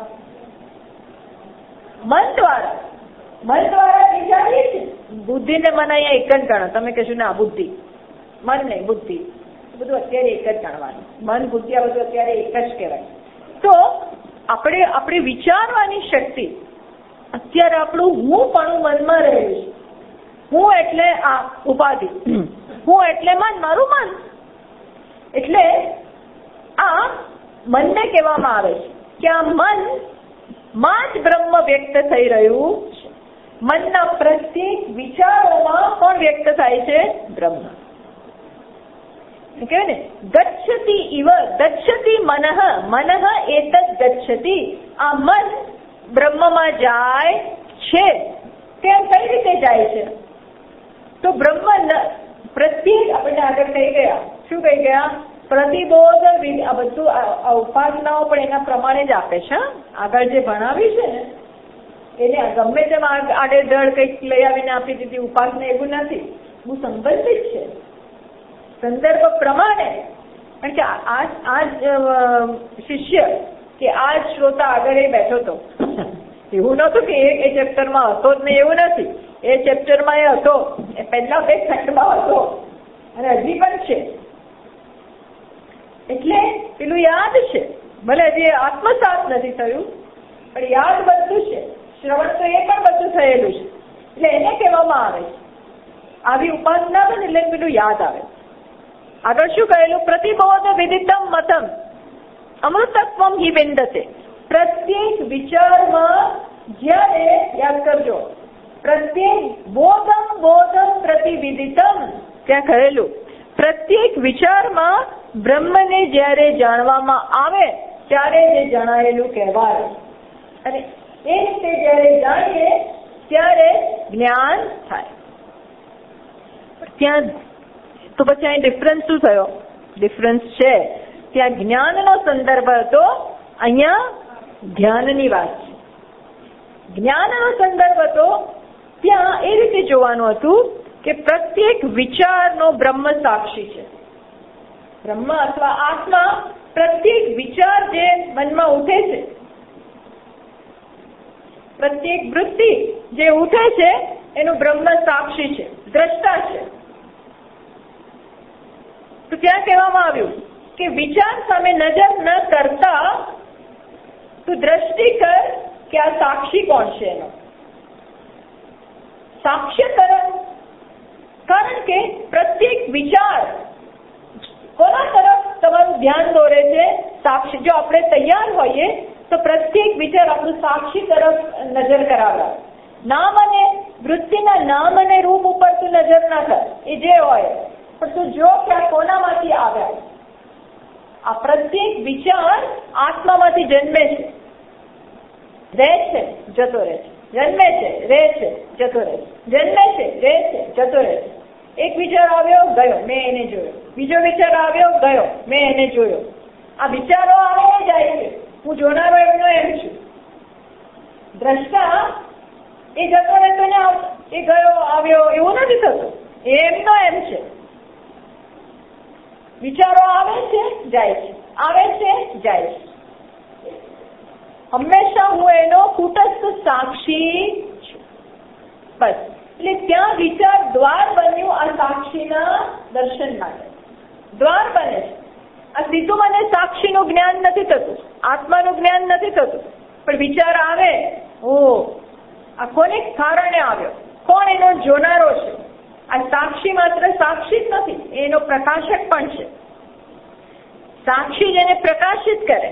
મન દ્વારા. મન દ્વારા વિચારીએ છીએ. બુદ્ધિ ને મન અહીંયા એક જ ગણો. તમે કહેશો ના બુદ્ધિ, મન નહીં બુદ્ધિ, બધું અત્યારે એક જ ગણવાનું. મન બુદ્ધિ આ બધું અત્યારે એક જ કહેવાય. તો આપણે વિચારવાની શક્તિ, અત્યારે આપણું હું પણ મનમાં રહેલું છે. હું એટલે આ ઉપાધિ, હું એટલે મન, મારું મન. એટલે આ મનને કહેવામાં આવે છે કે આ મન માં જ બ્રહ્મ વ્યક્ત થઈ રહ્યું છે. મનના પ્રત્યેક વિચારોમાં કોણ વ્યક્ત થાય છે? બ્રહ્મ. કહેવાય ને ગચ્છતિ ઇવ ગચ્છતિ મનઃ મનઃ એતદ ગચ્છતિ. આ મન બ્રહ્મમાં જાય છે. ત્યાં કઈ રીતે જાય છે? તો બ્રહ્મ પ્રત્યેક આપણને આગળ કહી ગયા. શું કહી ગયા? પ્રતિબોધ. આ બધું ઉપાસનાઓ પણ એના પ્રમાણે જ આપે છે. આગળ જે ભણાવ્યું છે ને એને ગમે તેમ આડેધડ કંઈક લઈ આવીને આપી દીધી. ઉપાસના એવું નથી, બહુ સંબંધિત છે સંદર્ભ પ્રમાણે. કારણ કે આ જ શિષ્ય કે આ જ શ્રોતા આગળ એ બેઠો હતો. એવું નહોતું કે એ ચેપ્ટરમાં હતો જ નહીં, એવું નથી. એ ચેપ્ટરમાં એ હતો, એ પહેલા 2 ખંડમાં હતો અને હજી પણ છે. એટલે પેલું યાદ છે, ભલે હજી આત્મસાત નથી થયું પણ યાદ બધું છે. શ્રવણ તો એ પણ બધું થયેલું છે. એટલે એને કહેવામાં આવે છે આવી ઉપાસના બને એટલે પેલું યાદ આવે. આગળ શું કહેલું? પ્રતિબોધ વિદિતમ મતમ અમૃતત્વમ હિ વિંદતે. પ્રત્યેક વિચારમાં જ્યારે યાદ કરજો, પ્રત્યેક બોધમ પ્રતિવિદિતમ, ત્યાં કહેલું પ્રત્યેક વિચારમાં બ્રહ્મને જ્યારે જાણવામાં આવે ત્યારે જે જણાયેલું કહેવાય. અને એ રીતે જ્યારે જાણીએ ત્યારે જ્ઞાન થાય. ત્યાં તો પછી અહીં ડિફરન્સ શું થયો? ડિફરન્સ છે. ત્યાં જ્ઞાનનો સંદર્ભ હતો, અહીંયા ધ્યાનની વાત છે. જ્ઞાનનો સંદર્ભ હતો ત્યાં એ રીતે જોવાનું હતું કે પ્રત્યેક વિચારનો બ્રહ્મ સાક્ષી છે. બ્રહ્મ અથવા આત્મા પ્રત્યેક વિચાર જે મનમાં ઉઠે છે, પ્રત્યેક વૃત્તિ જે ઉઠે છે એનું બ્રહ્મ સાક્ષી છે, દ્રષ્ટા છે. તો ત્યાં કહેવામાં આવ્યું કે વિચાર સામે નજર ન કરતા તું દ્રષ્ટિ કર કે આ સાક્ષી કોણ છે એનો. સાક્ષ્યકરણ. કારણ કે પ્રત્યેક વિચાર કોના તરફ તમારું ધ્યાન દોરે છે? સાક્ષી. જો આપણે તૈયાર હોઈએ તો પ્રત્યેક વિચાર આપણું સાક્ષી તરફ નજર કરાવે. નામ અને વૃત્તિના નામ અને રૂપ ઉપર તું નજર ના કર, એ જે હોય, પણ તું જો કે આ કોનામાંથી આવ્યા. આ પ્રત્યેક વિચાર આત્મામાંથી જન્મે છે, રહે છે, જતો રહે છે. જન્મે છે, રહે છે, જતો રહે છે. જન્મે છે, રહે છે, જતો રહે છે. એક વિચાર આવ્યો, ગયો, મેં એને જોયો. બીજો વિચાર આવ્યો, ગયો, મેં એને જોયો. આ વિચારો આવે જાય છે, હું જોનારો એમનો એમ છું. દ્રષ્ટા એ જતો રહેતો ને એ ગયો આવ્યો એવું નથી થતું, એમનો એમ છે. વિચારો આવે છે, જાય છે, આવે છે, જાય છે. હંમેશા હું એનો કુટસ્થ સાક્ષી છું. બસ. એટલે ત્યાં વિચાર દ્વાર બન્યું આ સાક્ષીના દર્શન માટે. દ્વાર બને છે. આ સીધું મને સાક્ષીનું જ્ઞાન નથી થતું, આત્માનું જ્ઞાન નથી થતું, પણ વિચાર આવે, આ કોને કારણે આવ્યો, કોણ એનો જોનારો છે. આ સાક્ષી માત્ર સાક્ષી જ નથી, એનો પ્રકાશક પણ છે. સાક્ષી જેને પ્રકાશિત કરે,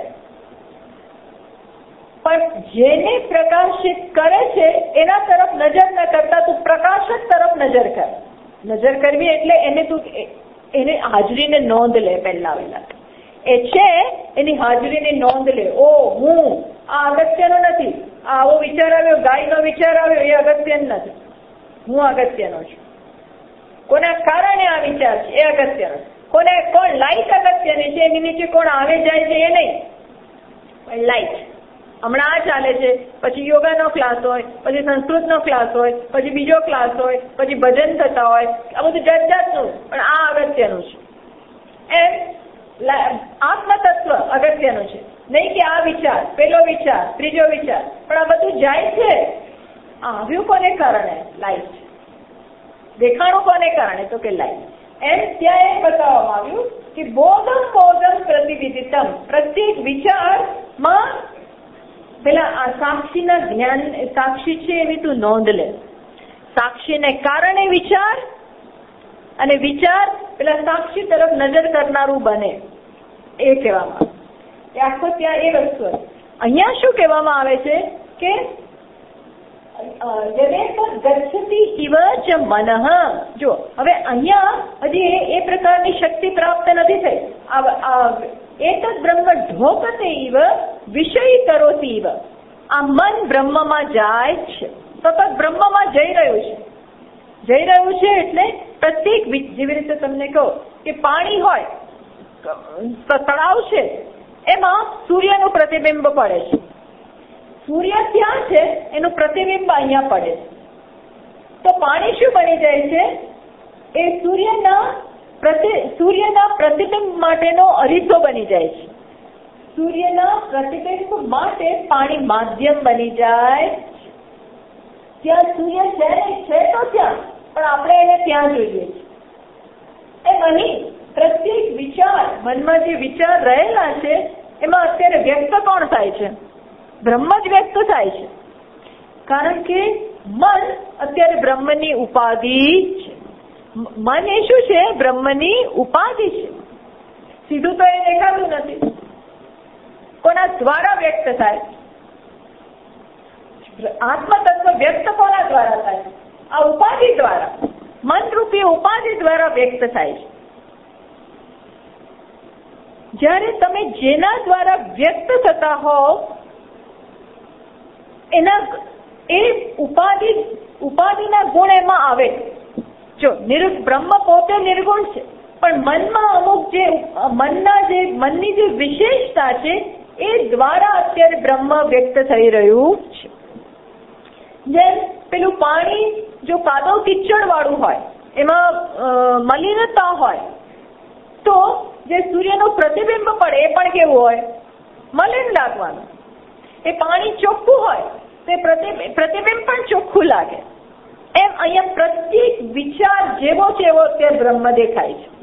પણ જેને પ્રકાશિત કરે છે એના તરફ નજર ન કરતા તું પ્રકાશક તરફ નજર કર. નજર કરવી એટલે એને તું એને હાજરીને નોંધ લે. પહેલા એ છે એની હાજરીની નોંધ લે. હું આ અગત્યનો નથી, આવો વિચાર આવ્યો, ગાયનો વિચાર આવ્યો, એ અગત્યનો નથી, હું અગત્યનો છું. કોના કારણે આ વિચાર છે એ અગત્યનો. કોણ લાઈટ અગત્યની છે, એની નીચે કોણ આવે જાય છે એ નહીં, પણ લાઈટ. હમણાં આ ચાલે છે, પછી યોગાનો ક્લાસ હોય, પછી સંસ્કૃતનો ક્લાસ હોય, પછી બીજો ક્લાસ હોય, પછી ભજન થતા હોય, આ બધું જાત જાતનું, પણ આ અગત્યનું છે. એમ આત્મતત્વ અગત્યનું છે, નહીં કે આ વિચાર, પેલો વિચાર, ત્રીજો વિચાર, પણ આ બધું જાય છે. આવ્યું કોને કારણે? લાઈટ. દેખાણું કોને કારણે? તો કે લાઈટ. એમ ત્યાં એ બતાવવામાં આવ્યું કે બોધમ પ્રતિવિદિતમ. પ્રત્યેક વિચારમાં પેલા આ સાક્ષીના જ્ઞાન, સાક્ષી છે એવી તું નોંધ લે. સાક્ષીને કારણે વિચાર, અને વિચાર પેલા સાક્ષી તરફ નજર કરનારું બને, એ કહેવામાં આવે. આખો ત્યાં એ વસ્તુ. અહીંયા શું કહેવામાં આવે છે કે ગચ્છતિ ઇવ ચ મનઃ. જો હવે અહીંયા હજી એ પ્રકારની શક્તિ પ્રાપ્ત નથી થઈ. એતદ બ્રહ્મ ઢોકતે ઇવ વિષયીકરોતિ ઇવ. આ મન બ્રહ્મમાં જાય છે, સતત બ્રહ્મમાં જઈ રહ્યું છે. એટલે પ્રત્યેક જેવી રીતે તમને કહો કે પાણી હોય, તળાવ છે, એમાં સૂર્યનું પ્રતિબિંબ પડે છે. સૂર્ય ત્યાં છે, એનું પ્રતિબિંબ અહીંયા પડે છે. તો પાણી શું બની જાય છે? એ સૂર્યના પ્રતિબિંબ માટેનો અરીસો બની જાય છે. સૂર્યના પ્રતિબિંબ માટે પાણી માધ્યમ બની જાય. ત્યાં સૂર્ય છે તો ત્યાં, પણ આપણે એને ત્યાં જોઈએ છીએ. એમ અહીં પ્રત્યેક વિચાર, મનમાં જે વિચાર રહેલા છે, એમાં અત્યારે વ્યક્ત કોણ થાય છે? બ્રહ્મ જ વ્યક્ત થાય છે. કારણ કે મન અત્યારે બ્રહ્મની ઉપાધિ છે. મન એ શું છે? બ્રહ્મની ઉપાધિ છે. સીધું તો એ દેખાતું નથી. કોના દ્વારા વ્યક્ત થાય? આત્મતત્વ વ્યક્ત કોના દ્વારા થાય? આ ઉપાધિ દ્વારા, મનરૂપી ઉપાધિ દ્વારા વ્યક્ત થાય છે. જ્યારે તમે જેના દ્વારા વ્યક્ત થતા હોવ એ ઉપાધિના ગુણ એમાં આવે. જો બ્રહ્મ પોતે નિર્ગુણ છે, પણ મનમાં અમુક મનની જે વિશેષતા છે એ દ્વારા અત્યારે બ્રહ્મ વ્યક્ત થઈ રહ્યું છે. જેમ પેલું પાણી જો કાદવ કિચડ વાળું હોય, એમાં મલિનતા હોય, તો જે સૂર્યનું પ્રતિબિંબ પડે એ પણ કેવું હોય? મલિન લાગવાનું. એ પાણી ચોખ્ખું હોય તો પ્રતિબિંબ પણ ચોખ્ખું લાગે. એમ અહીંયા પ્રત્યેક વિચાર જેવો છે એવો અત્યારે બ્રહ્મ દેખાય છે.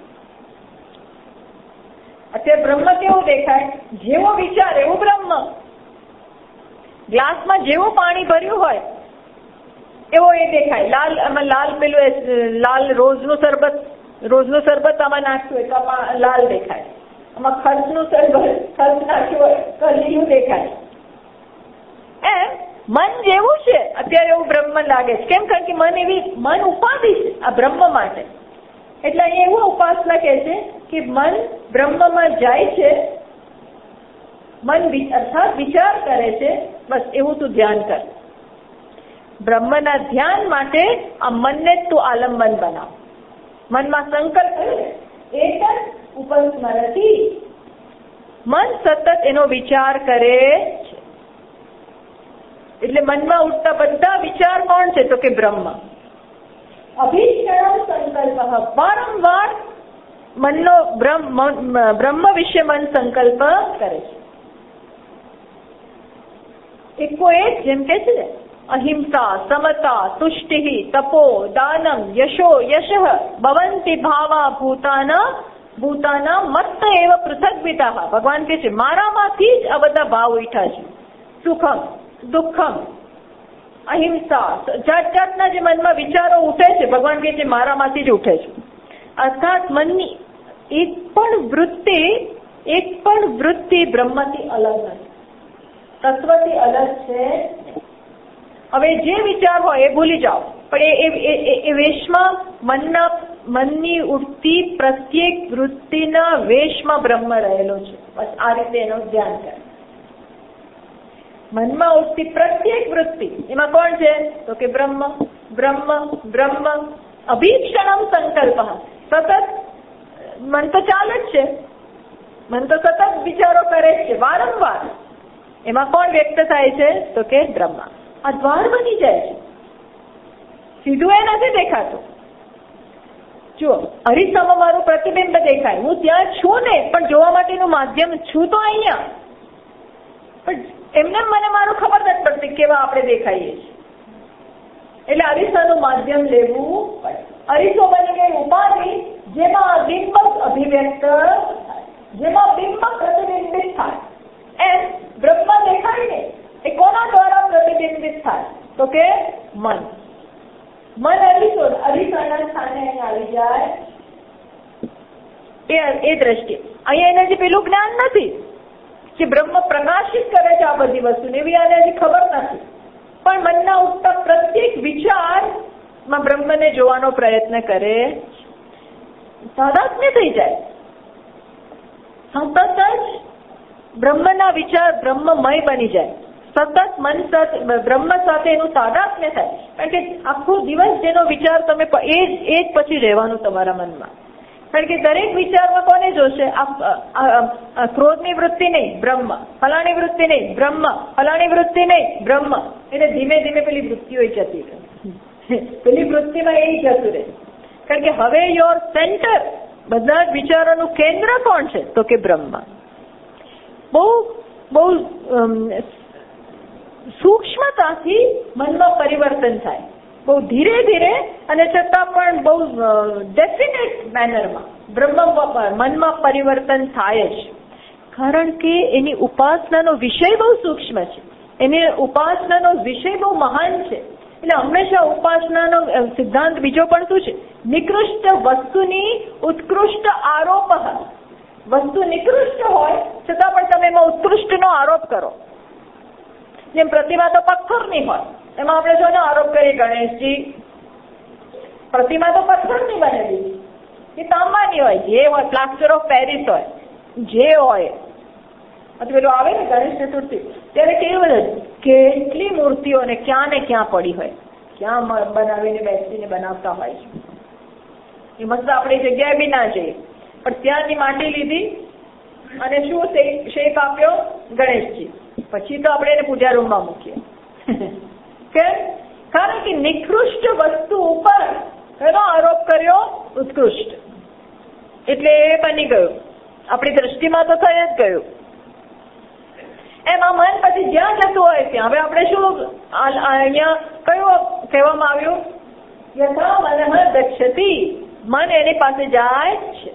અત્યારે બ્રહ્મ કેવું દેખાય? જેવો વિચાર એવું બ્રહ્મ. ગ્લાસમાં જેવું પાણી ભર્યું હોય એવો એ દેખાય. લાલ રોજનું શરબત આમાં નાખ્યું હોય તો લાલ દેખાય. આમાં ખર્ચ નાખ્યું હોય તો લીલું દેખાય. એમ મન જેવું છે અત્યારે એવું બ્રહ્મ લાગે છે. કેમ? કારણ કે મન ઉપાધિ છે આ બ્રહ્મ માટે. એટલે અહીંયા એવું ઉપાસના કહે છે કે મન બ્રહ્મમાં જાય છે, મન અર્થાત વિચાર કરે છે. બસ એવું તું ધ્યાન કર. બ્રહ્મના ધ્યાન માટે આ મનને તું આલંબન બનાવ. મનમાં સંકલ્પ એક ઉપસ્મરતી. મન સતત એનો વિચાર કરે છે. એટલે મનમાં ઉઠતા બધા વિચાર કોણ છે? તો કે બ્રહ્મ. અભીષ્ટમ સંકલ્પ. વારંવાર મનનો બ્રહ્મ વિશે મન સંકલ્પ કરે છે. એકો એક જેમ કે છે અહિંસા, સમતા, તુષ્ટિ, તપો, દાનમ, યશો, યશ ભવંતિ ભાવા ભૂતાના મત્ત એવ પૃથગ્વિતા. ભગવાન કહે છે મારામાંથી જ આ બધા ભાવ ઉઠ્યા છે. સુખમ, દુઃખમ, અહિંસા, જાત જાતના જે મનમાં વિચારો ઉઠે છે, ભગવાન કહે છે મારામાંથી જ ઉઠે છે. અર્થાત મનની એક પણ વૃત્તિ બ્રહ્મથી અલગ નથી, તત્વથી અલગ છે. હવે જે વિચાર હોય એ ભૂલી જાઓ, પણ એ વેશમાં મનની ઉઠતી પ્રત્યેક વૃત્તિના વેશમાં બ્રહ્મ રહેલો છે. બસ આ રીતે એનું ધ્યાન કરે. મનમાં ઉઠતી પ્રત્યેક વૃત્તિ એમાં કોણ છે? તો કે બ્રહ્મ. અભીક્ષણમ સંકલ્પ. સતત મન તો ચાલે જ છે, મન તો સતત વિચારો કરે છે વારંવાર. એમાં કોણ વ્યક્ત થાય છે? તો કે બ્રહ્મ. આ દ્વાર બની જાય છે. સીધું એ નથી દેખાતું. જુઓ, અરીસામાં મારું પ્રતિબિંબ દેખાય, હું ત્યાં છું ને, પણ જોવા માટેનું માધ્યમ છું તો અહીંયા. પણ એમને મને મારું ખબર નથી પડતી કેવા આપણે દેખાઈએ છીએ. એટલે અરીસાનું માધ્યમ લેવું પડે. અરીસો બની ગઈ ઉપાધિ, જેમાં બિંબ અભિવ્યક્ત થાય, જેમાં બિંબ પ્રતિબિંબિત થાય. એમ બ્રહ્મ દેખાય ને એ કોના દ્વારા પ્રતિબિંબિત થાય? તો કે મન. મન અરીસાના સ્થાને આવી જાય. એ દ્રષ્ટિએ અહીંયા એને હજી પેલું જ્ઞાન નથી કે બ્રહ્મ પ્રકાશિત કરે છે આ બધી વસ્તુને, એવી આને હજી ખબર નથી. પણ મનના ઉઠતા પ્રત્યેક વિચારમાં બ્રહ્મને જોવાનો પ્રયત્ન કરે, તાદાત્મ્ય થઈ જાય. સતત જ બ્રહ્મના વિચાર બ્રહ્મમય બની જાય. સતત મન સાથે બ્રહ્મ સાથે એનું તાદાત્મ્ય થાય. કારણ કે આખો દિવસ જેનો વિચાર તમે એ જ પછી રહેવાનું તમારા મનમાં. કારણ કે દરેક વિચારમાં કોને જોશે? ક્રોધની વૃત્તિ નહીં, બ્રહ્મ. ફલાણી વૃત્તિ નહીં, બ્રહ્મ. ફલાણી વૃત્તિ નહીં, બ્રહ્મ. એટલે ધીમે ધીમે પેલી વૃત્તિઓ જતી રહે. પેલી વૃત્તિમાં એ જતું રહે. કારણ કે હવે યોર સેન્ટર, બધા જ વિચારોનું કેન્દ્ર કોણ છે? તો કે બ્રહ્મ. બહુ બહુ સૂક્ષ્મતાથી મનમાં પરિવર્તન થાય, બહુ ધીરે ધીરે, અને છતાં પણ બહુ ડેફિનેટ મેનરમાં મનમાં પરિવર્તન થાય જ. કારણ કે એની ઉપાસનાનો વિષય બહુ સૂક્ષ્મ છે, એની ઉપાસનાનો વિષય બહુ મહાન છે. એટલે હંમેશા ઉપાસનાનો સિદ્ધાંત બીજો પણ શું છે? નિકૃષ્ટ વસ્તુની ઉત્કૃષ્ટ આરોપ. વસ્તુ નિકૃષ્ટ હોય છતાં પણ તમે એમાં ઉત્કૃષ્ટનો આરોપ કરો. જેમ પ્રતિમા તો પથ્થરની હોય, એમાં આપણે જો આરોપ કરીએ, ગણેશજી પ્રતિમા તો પથ્થરની બનેલી, એ તાંબાની હોય, જે હોય, પ્લાસ્ટર ઓફ પેરિસ હોય, જે હોય. પેલું આવે ને ગણેશ ચતુર્થી, ત્યારે કેવું કેટલી મૂર્તિઓ ને ક્યાં પડી હોય, ક્યાં બનાવીને બેસીને બનાવતા હોય છે. એ મસ્ત આપણી જગ્યાએ બી ના જઈએ, પણ ત્યાંની માટી લીધી અને શું શેપ આપ્યો? ગણેશજી. પછી તો આપણે એને પૂજા રૂમમાં મૂકીએ. કેમ? કારણ કે નિકૃષ્ટ વસ્તુ ઉપર એનો આરોપ કર્યો ઉત્કૃષ્ટ, એટલે એ બની ગયું. આપણી દ્રષ્ટિમાં તો થઈ જ ગયું. એમાં મન પછી જ્યાં જતું હોય ત્યાં. હવે આપણે શું અહીંયા કયું કહેવામાં આવ્યું? યથા મનઃ ગચ્છતિ. મન એની પાસે જાય છે.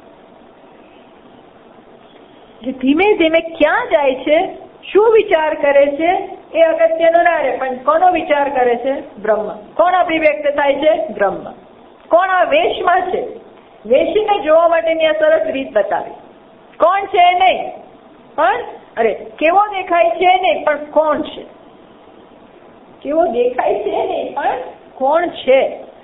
ધીમે ધીમે ક્યાં જાય છે, શું વિચાર કરે છે, એ અગત્યનો ના રહે. પણ કોનો વિચાર કરે છે? બ્રહ્મ. કોણ અભિવ્યક્ત થાય છે? બ્રહ્મ. કોણ આ વેશમાં છે? વેશીને જોવા માટેની આ સરસ રીત બતાવી. કોણ છે નહીં, પણ અરે કેવો દેખાય છે નહીં, પણ કોણ છે? કેવો દેખાય છે નહીં, પણ કોણ છે?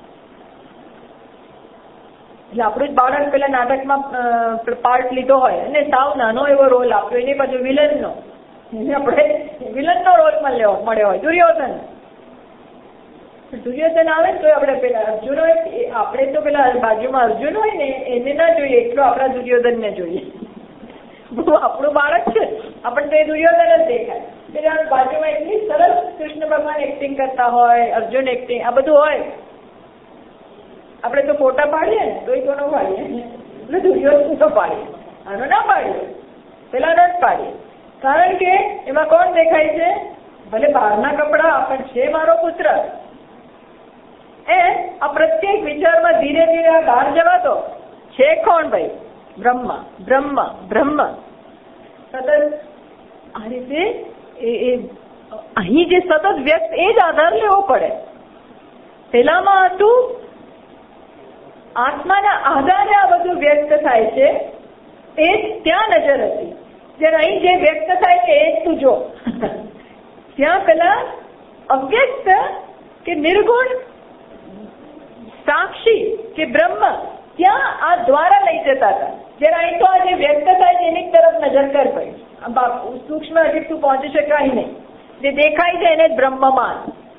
એટલે આપણું જ બાળક પેલા નાટકમાં પાર્ટ લીધો હોય અને સાવ નાનો એવો રોલ આપ્યો, એની પાછું વિલનનો, એને આપણે વિલનનો રોલ મળ્યો હોય, દુર્યોધન. દુર્યોધન આવે ને તો આપણે પેલા અર્જુન હોય, આપણે તો પેલા બાજુમાં અર્જુન હોય ને એને ના જોઈએ, એટલું આપણા દુર્યોધનને જોઈએ. આપણું બાળક છે, આપણને તો એ દુર્યોધન જ દેખાય. પેલા બાજુમાં એટલી સરસ કૃષ્ણ ભગવાન એક્ટિંગ કરતા હોય, અર્જુન એક્ટિંગ, આ બધું હોય. આપણે તો ફોટા પાડીએ ને તો એ કોનો પાડીએ? એટલે દુર્યોધન તો પાડીએ, આનો ના પાડીએ, પેલાનો જ પાડીએ. કારણ કે એમાં કોણ દેખાય છે? ભલે બહારના કપડા, પણ છે મારો પુત્ર. આ પ્રત્યેક વિચારમાં ધીરે ધીરે આ બહાર જવા દો. છે કોણ ભાઈ? બ્રહ્મ. બ્રહ્મ બ્રહ્મ સતત આ રીતે અહીં જે સતત વ્યક્ત, એ જ આધાર લેવો પડે. પેલામાં હતું આત્માના આધારે આ બધું વ્યક્ત થાય છે, એ જ ત્યાં નજર હતી. જ્યારે અહીં જે વ્યક્ત થાય છે એ જ તું જો. ત્યાં પેલા અવ્યક્ત કે નિર્ગુણ સાક્ષી કે બ્રહ્મ, ત્યાં આ દ્વારા લઈ જતા હતા. જ્યારે અહીં તો આ જે વ્યક્ત થાય છે એની તરફ નજર કર પડી. સૂક્ષ્મ હજી તું પહોંચી શકાય નહીં. જે દેખાય છે એને જ બ્રહ્મ માન.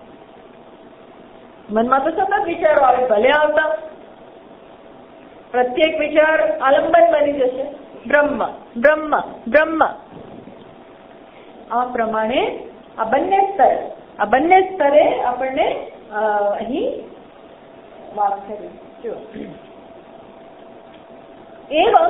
મનમાં તો સતત વિચારો આવે, ભલે આવતા. પ્રત્યેક વિચાર આલંબન બની જશે. બ્રહ્મ બ્રહ્મ બ્રહ્મ. આ પ્રમાણે આ બંને સ્તરે આપણને અહીં વાત કરી. જો એવં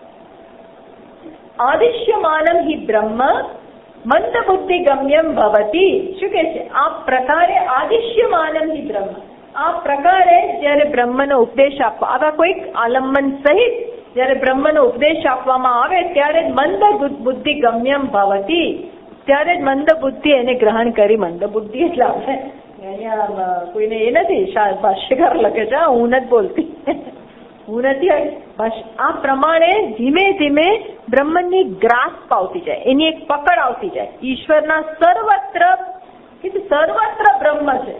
આદિશ્યમાનમ હિ બ્રહ્મ મંદ બુદ્ધિ ગમ્યમ ભવતી. શું કે છે? આ પ્રકારે આદિશ્યમાનમ હિ બ્રહ્મ, આ પ્રકારે જયારે બ્રહ્મનો ઉપદેશ આપવા, આવા કોઈક આલંબન સહિત જયારે બ્રહ્મનો ઉપદેશ આપવામાં આવે ત્યારે મંદ બુદ્ધિ ગમ્યમ ભવતી, ત્યારે જ મંદ બુદ્ધિ એને ગ્રહણ કરી. મંદ બુદ્ધિ એટલે આપણે અહીંયા કોઈને એ નથી, ભાષ્યકાર લખે છે, હું નથી બોલતી, હું નથી. આ પ્રમાણે ધીમે ધીમે બ્રહ્મની ગ્રાસ્પ આવતી જાય, એની એક પકડ આવતી જાય. ઈશ્વરના સર્વત્ર કે સર્વત્ર બ્રહ્મ છે.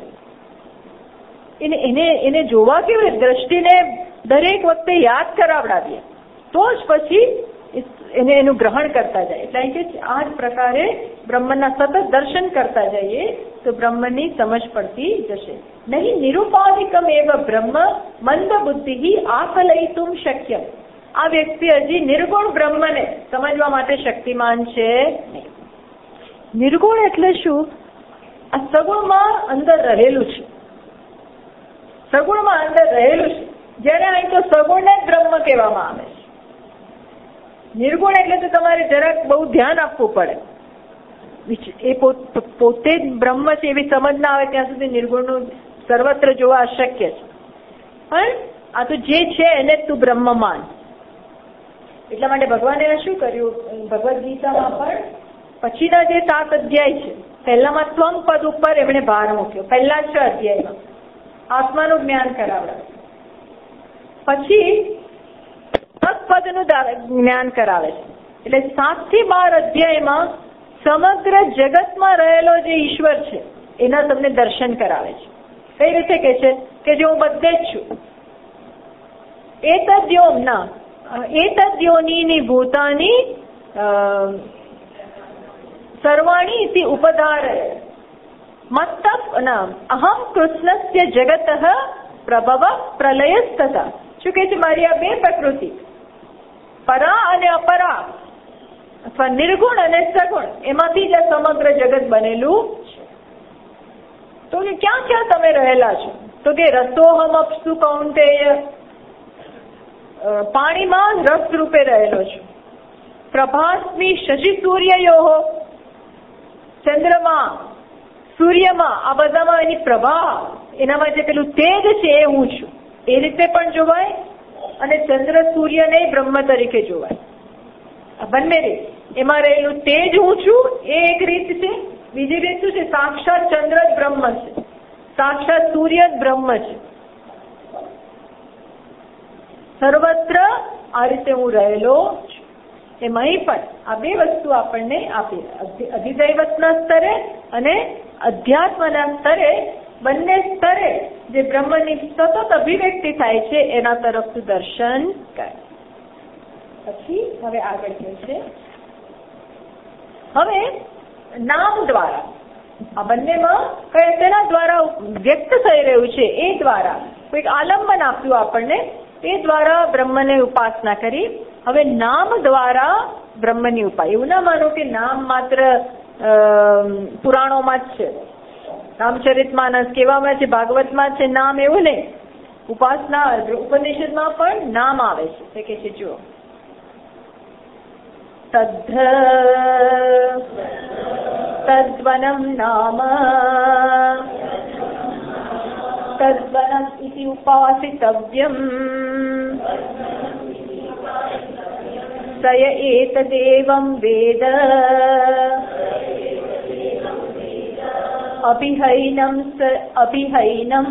એને જોવા કેવી દ્રષ્ટિને દરેક વખતે યાદ કરાવડાવીએ તો જ પછી એનું ગ્રહણ કરતા જાય. એટલે કે આ જ પ્રકારે બ્રહ્મના સતત દર્શન કરતા જઈએ તો બ્રહ્મની સમજ પડતી જશે. નહીં નિરૂપાધિકમ એવ બ્રહ્મ મંદ બુદ્ધિ આકલયિતુમ શક્યમ. આ વ્યક્તિ હજી નિર્ગુણ બ્રહ્મને સમજવા માટે શક્તિમાન છે નહીં. નિર્ગુણ એટલે શું? આ સગુણમાં અંદર રહેલું છે. સગુણમાં અંદર રહેલું છે. જેને અહીં તો સગુણને જ બ્રહ્મ કહેવામાં આવે છે. નિર્ગુણ એટલે તો તમારે જરાક બહુ ધ્યાન આપવું પડે. એ પોતે જ બ્રહ્મ છે એવી સમજ ના આવે ત્યાં સુધી નિર્ગુણનું સર્વત્ર જોવા અશક્ય છે. પણ આ તો જે છે એને જ તું બ્રહ્મ માન. એટલા માટે ભગવાને શું કર્યું? ભગવદ્ ગીતામાં પણ પછીના જે 7 અધ્યાય છે પહેલામાં ત્વંગ પદ ઉપર એમણે ભાર મૂક્યો. પહેલા 6 અધ્યાયમાં આત્માનું જ્ઞાન કરાવડાવે, પછી તત્પદનું જ્ઞાન કરાવે છે. એટલે 7 થી 12 અધ્યાયમાં સમગ્ર જગતમાં રહેલો જે ઈશ્વર છે એના તમને દર્શન કરાવે છે. કઈ રીતે કે છે કે જે હું બધે જ છું. એતદ્યોની ભૂતાની સર્વાણી ઇતિ ઉપધારય મત્તઃ અહમ કૃષ્ણસ્ય જગતઃ પ્રભવ પ્રલયસ્તથા. શું કહે છે? મારી આ બે પ્રકૃતિ, પરા અને અપરા, અથવા નિર્ગુણ અને સગુણ, એમાંથી જ આ સમગ્ર જગત બનેલું છે. તો કે ક્યાં ક્યાં તમે રહેલા છો? તો કે રસોહમ અપ્સુ કૌંતેય, પાણીમાં રસ રૂપે રહેલો છું. પ્રભાસ્મી શશિ સૂર્યયોઃ, ચંદ્રમાં સૂર્યમાં આ બધામાં એની પ્રભા, એનામાં જે પેલું તેજ છે એ હું છું. એ રીતે પણ જોવાય અને ચંદ્ર સૂર્યને બ્રહ્મ તરીકે જોવાય. આ બંને રીત. એમાં રહેલું તેજ હું છું એ એક રીત છે. બીજી રીત શું છે? સાક્ષાત ચંદ્ર જ બ્રહ્મ છે, સાક્ષાત સૂર્ય જ બ્રહ્મ છે. સર્વત્ર આ રીતે હું રહેલો છું. એમાં પણ આ બે વસ્તુ આપણને આપી, અધિદૈવતના સ્તરે અને અધ્યાત્મના સ્તરે, બંને સ્તરે જે બ્રહ્મની સતત અભિવ્યક્તિ થાય છે એના તરફ દર્શન કરે. પછી હવે આગળ કહે છે, હવે નામ દ્વારા આ બંનેમાં કઈ તેના દ્વારા વ્યક્ત થઈ રહ્યું છે એ દ્વારા કોઈક આલંબન આપ્યું આપણને, તે દ્વારા બ્રહ્મને ઉપાસના કરી. હવે નામ દ્વારા બ્રહ્મની ઉપાય. એવું ના માનો કે નામ માત્ર પુરાણોમાં જ છે, રામચરિતમાનસ કહેવામાં છે, ભાગવતમાં છે નામ, એવું નહીં. ઉપાસના ઉપનિષદમાં પણ નામ આવે છે. તે કે છે જુઓ, તદ્વનમ નામ તદ્વનમ ઇતિ ઉપાસિતવ્યમ સય એતદેવં વેદ અભિહૈનમ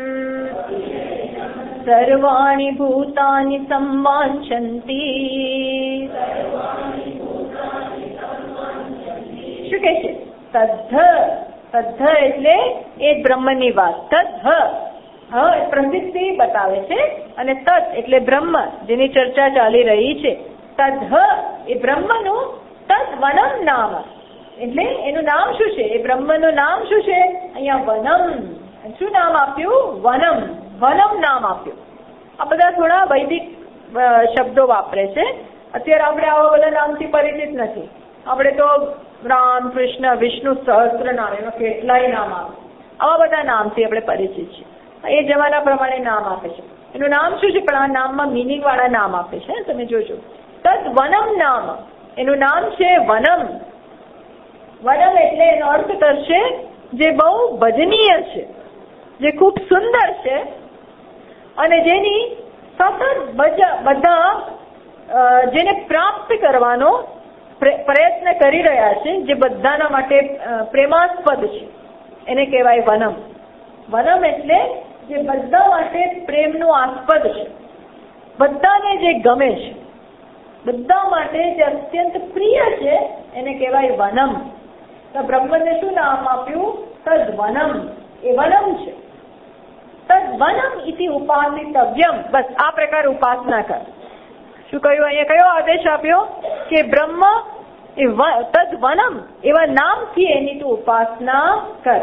સર્વાણિ ભૂતાનિ સંવાંછન્તિ. શું કે છે? તદ્ધ એટલે એ બ્રહ્મની વાત. તદ્ધ પ્રસિદ્ધિ બતાવે છે અને તત્ એટલે બ્રહ્મ જેની ચર્ચા ચાલી રહી છે. તદ્ધ એ બ્રહ્મનું, તદ્ વનમ નામ એટલે એનું નામ શું છે? એ બ્રહ્મનું નામ શું છે? અહીંયા વનમ. શું નામ આપ્યું? વનમ. વનમ નામ આપ્યું. આ બધા થોડા વૈદિક શબ્દો વાપરે છે. અત્યારે આપણે આવા બધા નામથી પરિચિત નથી. આપણે તો રામ, કૃષ્ણ, વિષ્ણુ સહસ્ત્ર નામ, એમાં કેટલાય નામ આવે, આવા બધા નામથી આપણે પરિચિત છીએ. એ જમાના પ્રમાણે નામ આપે છે. એનું નામ શું છે? પણ આ નામમાં મિનિંગ વાળા નામ આપે છે. તમે જોજો, તદ વનમ નામ, એનું નામ છે વનમ. વનમ એટલે એનો અર્થ કરશે જે બહુ ભજનીય છે, જે ખૂબ સુંદર છે અને જેની સતત બધા જેને પ્રાપ્ત કરવાનો પ્રયત્ન કરી રહ્યા છે, જે બધાના માટે પ્રેમાસ્પદ છે, એને કહેવાય વનમ. વનમ એટલે જે બધા માટે પ્રેમનું આસ્પદ છે, બધાને જે ગમે છે, બધા માટે જે અત્યંત પ્રિય છે, એને કહેવાય વનમ. તો બ્રહ્મને શું નામ આપ્યું? તદ્વનમ. એ વનમ છે. તદ્વનમ ઇતિ ઉપાસિતવ્યમ. બસ આ પ્રકારે ઉપાસના કર. શું કહ્યું અહીંયા? કયો આદેશ આપ્યો? કે બ્રહ્મ એ તદ્વનમ એવા નામથી એની તું ઉપાસના કર.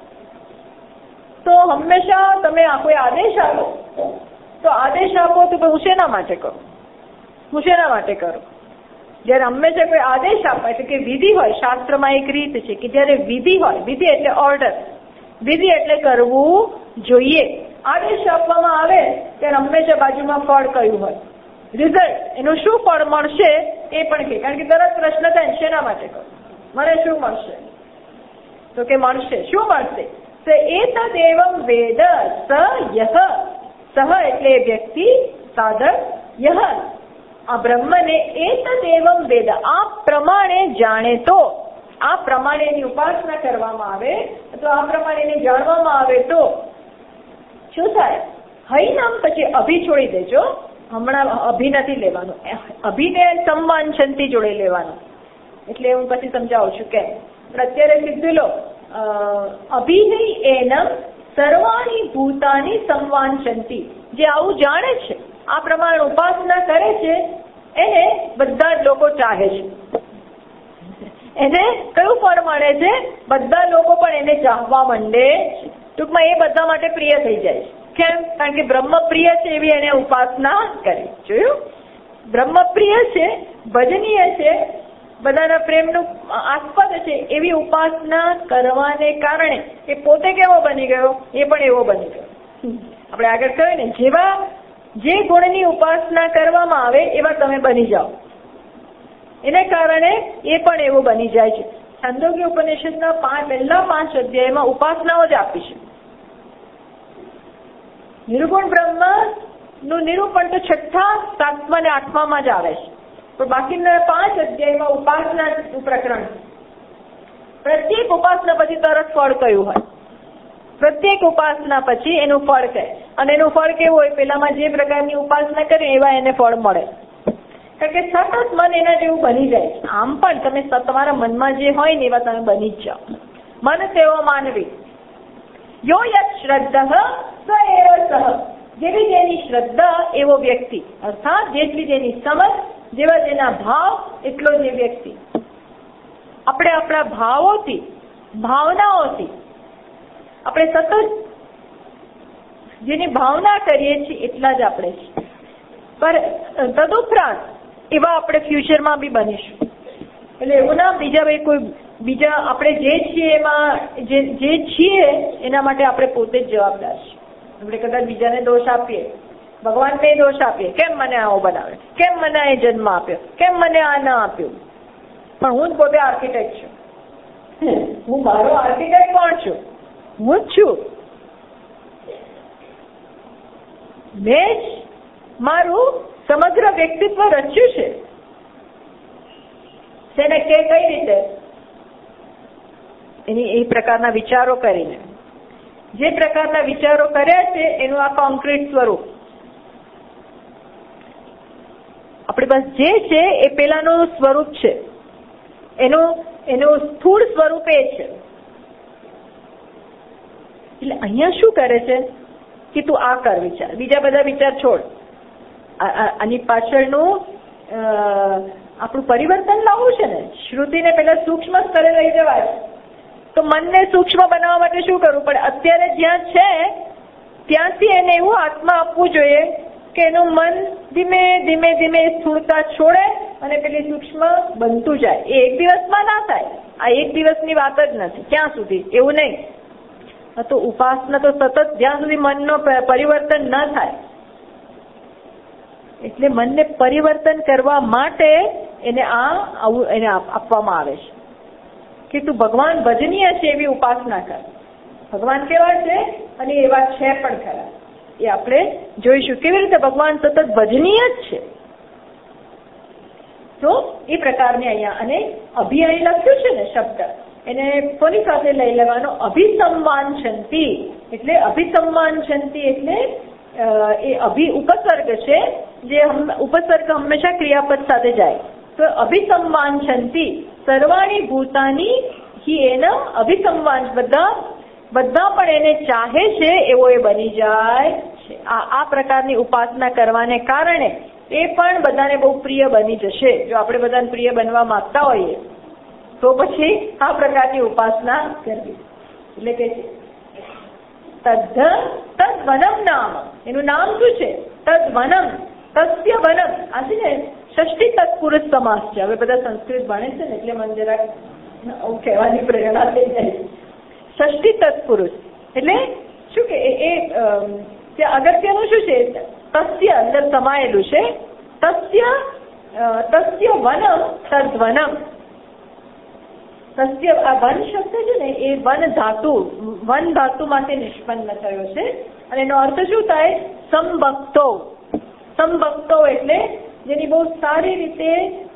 તો હંમેશા તમે કોઈ આદેશ આપો તો આદેશ આપો તો હું શેના માટે કરું? હું શેના માટે કરું? જયારે હંમેશા કોઈ આદેશ આપે એટલે કે વિધિ હોય, શાસ્ત્રમાં એક રીત છે કે જયારે વિધિ હોય, વિધિ એટલે ઓર્ડર, વિધિ એટલે કરવું જોઈએ. આદેશ આપવામાં આવે ત્યારે હંમેશા બાજુમાં ફળ કયું હોય, રિઝલ્ટ, એનું શું ફળ મળશે એ પણ કહે. કારણ કે તરત પ્રશ્ન થાય શેના માટે કરું, મને શું મળશે? તો કે મળશે. શું મળશે? એતદેવમ વેદ સ યહ. સહ એટલે વ્યક્તિ, સાધક, યહ આ બ્રહ્મને એતદેવમ વેદ આ પ્રમાણે જાણે તો, આ પ્રમાણે એની ઉપાસના કરવામાં આવે તો આ પ્રમાણે એને જાણવામાં આવે તો શું થાય? હૈ નામ પછી અભી છોડી દેજો. હમણાં અભી નથી લેવાનું, અભીને સંવાંછનથી જોડે લેવાનું. એટલે હું પછી સમજાવું છું કેમ. પણ અત્યારે સીધું લો, અભિનય એનમ સર્વાણી ભૂતાની સંવાંછનતી. જે આવું જાણે છે, આ પ્રમાણે ઉપાસના કરે છે, એને બધા જ લોકો ચાહે છે. એને કયું ફળ મળે છે? બધા લોકો પણ એને ચાહવા માંડે છે. ટૂંકમાં એ બધા માટે પ્રિય થઈ જાય છે. કેમ? કારણ કે બ્રહ્મ પ્રિય છે એવી એને ઉપાસના કરી. જોયું? બ્રહ્મ પ્રિય છે, ભજનીય છે, બધાના પ્રેમનું આસ્પદ છે એવી ઉપાસના કરવાને કારણે એ પોતે કેવો બની ગયો? એ પણ એવો બની ગયો. આપણે આગળ કહ્યું ને, જેવા જે ગુણની ઉપાસના કરવામાં આવે એવા તમે બની જાઓ. એને કારણે એ પણ એવું બની જાય છે. છાંદોગ્ય ઉપનિષદના પહેલા 5 અધ્યાયમાં ઉપાસનાઓ જ આપી છે. નિર્ગુણ બ્રહ્મનું નિરૂપણ તો 6ઠા, 7મા અને 8માં જ આવે છે. પણ બાકીના 5 અધ્યાયમાં ઉપાસના પ્રકરણ. પ્રત્યેક ઉપાસના પછી તરત ફળ કયું હોય? પ્રત્યેક ઉપાસના પછી એનું ફળ કહે. અને એનું ફળ કેવું હોય? પેલામાં જે પ્રકારની ઉપાસના કરે એવા એને ફળ મળે. કારણ કે સતત મન એના જેવું બની જાય છે. આમ પણ તમે તમારા મનમાં જે હોય ને એવા તમે બની જ જાઓ. મન તેવો માનવી. યો યત શ્રદ્ધઃ સ એવ સહ. જેવી જેની શ્રદ્ધા એવો વ્યક્તિ, અર્થાત જેટલી જેની સમજ, જેવા જેના ભાવ એટલો જે વ્યક્તિ. આપણે આપણા ભાવોથી, ભાવનાઓથી આપણે સતત જેની ભાવના કરીએ છીએ એટલા જ આપણે છીએ. પર તદુપરાંત એવા આપણે ફ્યુચરમાં બી બનીશું. એટલે એવું ના બીજા આપણે જે છીએ એમાં જે છીએ એના માટે આપણે પોતે જ જવાબદાર છીએ. આપણે કદાચ બીજાને દોષ આપીએ, ભગવાનને દોષ આપીએ, કેમ મને આવો બનાવે, કેમ મને આ જન્મ આપ્યો, કેમ મને આ ના આપ્યું. પણ હું જ પોતે આર્કિટેક્ટ છું. હું મારો આર્કિટેક્ટ કોણ છું? હું જ છું. મેં જ મારું સમગ્ર વ્યક્તિત્વ રચ્યું છે. તેને કઈ રીતે? એની એ પ્રકારના વિચારો કરીને, જે પ્રકારના વિચારો કર્યા છે એનું આ કોન્ક્રીટ સ્વરૂપ. આપણી પાસે જે છે એ પેલાનું સ્વરૂપ છે, એનું સ્થૂળ સ્વરૂપ એ છે. એટલે અહીંયા શું કરે છે કે તું આ કર વિચાર, બીજા બધા વિચાર છોડ. આની પાછળનું આપણું પરિવર્તન લાવવું છે ને. શ્રુતિને પેલા સૂક્ષ્મ સ્તરે લઈ જવાય તો મનને સૂક્ષ્મ બનાવવા માટે શું કરવું પડે? અત્યારે જ્યાં છે ત્યાંથી એને એવું આત્મા આપવું જોઈએ કે એનું મન ધીમે ધીમે ધીમે સ્થૂળતા છોડે અને પેલી સૂક્ષ્મ બનતું જાય. એ એક દિવસમાં ના થાય. આ એક દિવસની વાત જ નથી. ક્યાં સુધી? એવું નહીં. તો ઉપાસના તો સતત જ્યાં સુધી મનનો પરિવર્તન ન થાય. એટલે મનને પરિવર્તન કરવા માટે એને એને આપવામાં આવે છે કે તું ભગવાન ભજનીય છે એવી ઉપાસના કર. ભગવાન કેવા છે અને એવા છે પણ ખરા. એ આપણે જોઈશું કેવી રીતે ભગવાન સતત ભજનીય જ છે. તો એ પ્રકારની અહીંયા અને અભિ અહીં લખ્યું છે ને શબ્દ, એને કોની સાથે લઈ લેવાનો? અભિસંવાંછંતી. એટલે અભિસંવાંછંતી એટલે એ ઉપસર્ગ છે, જે ઉપસર્ગ હંમેશા ક્રિયાપદ સાથે જાય. તો અભિસંવાંછંતી સર્વાણી ભૂતાની કે એના અભિસંવાંચ બધા પણ એને ચાહે છે એવો એ બની જાય છે. આ પ્રકારની ઉપાસના કરવાને કારણે એ પણ બધાને બહુ પ્રિય બની જશે. જો આપણે બધાને પ્રિય બનવા માંગતા હોઈએ તો પછી આ પ્રકારની ઉપાસના કરવી. એટલે કે તદ્વનમ નામ, એનું નામ શું છે? તદ્વનમ, તસ્ય વનમ. આ છે ને ષષ્ઠી તત્પુરુષ સમાસ છે. હવે બધા સંસ્કૃત ભણે છે ને એટલે મને જરાક કહેવાની પ્રેરણા થઈ જાય. ષષ્ઠી તત્પુરુષ એટલે શું કે એ અગત્યનું શું છે? તસ્ય અંદર સમાયેલું છે. તસ્ય વનમ તદ્વનમ. તસ્ય આ વન શબ્દ છે ને એ વન ધાતુમાંથી નિષ્પન્ન થયો છે અને એનો અર્થ શું થાય? સંભક્તો. સંભક્તો એટલે જેની બહુ સારી રીતે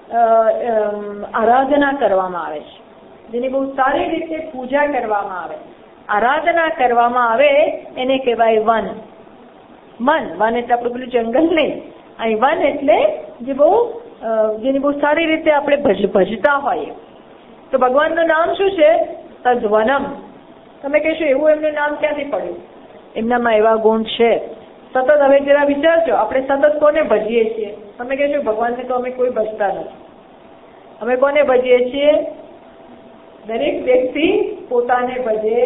આરાધના કરવામાં આવે છે, જેની બહુ સારી રીતે પૂજા કરવામાં આવે, આરાધના કરવામાં આવે એને કહેવાય વન. વન એટલે આપણું પેલું જંગલ નહીં. અહીં વન એટલે જેની બહુ સારી રીતે આપણે ભજતા હોઈએ. તો ભગવાનનું નામ શું છે? તદ્વનમ. તમે કહેશો એવું એમનું નામ ક્યાંથી પડ્યું? એમનામાં એવા ગુણ છે. સતત હવે જરા વિચારજો, આપણે સતત કોને ભજીએ છીએ? તમે કહેશો ભગવાનને તો અમે કોઈ ભજતા નથી. અમે કોને ભજીએ છીએ? દરેક વ્યક્તિ પોતાને ભજે.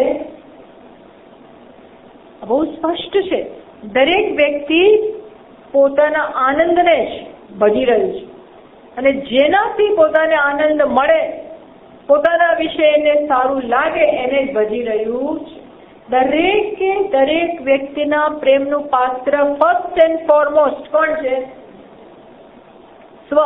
બહુ સ્પષ્ટ છે. દરેક વ્યક્તિ પોતાના આનંદને જ ભજી રહ્યું છે અને જેનાથી પોતાને આનંદ મળે, પોતાના વિશે એને સારું લાગે એને જ ભજી રહ્યું છે. દરેક વ્યક્તિના પ્રેમનું પાત્ર ફર્સ્ટ એન્ડ ફોરમોસ્ટ કોણ છે? સ્વ.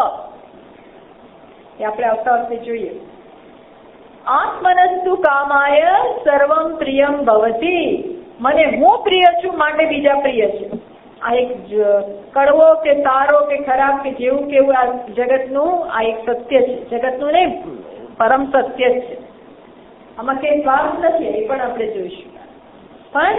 એ આપણે આવતા વખતે જોઈએ. આત્મનસ્તુ કામાય સર્વમ પ્રિયમ ભવતી. મને હું પ્રિય છું માટે બીજા પ્રિય છે. આ એક કડવો કે સારો કે ખરાબ કે જેવું કેવું આ જગતનું આ એક સત્ય છે. જગતનું નહીં, પરમ સત્ય છે. આમાં કઈ સ્વાર્થ નથી, એ પણ આપણે જોઈશું. પણ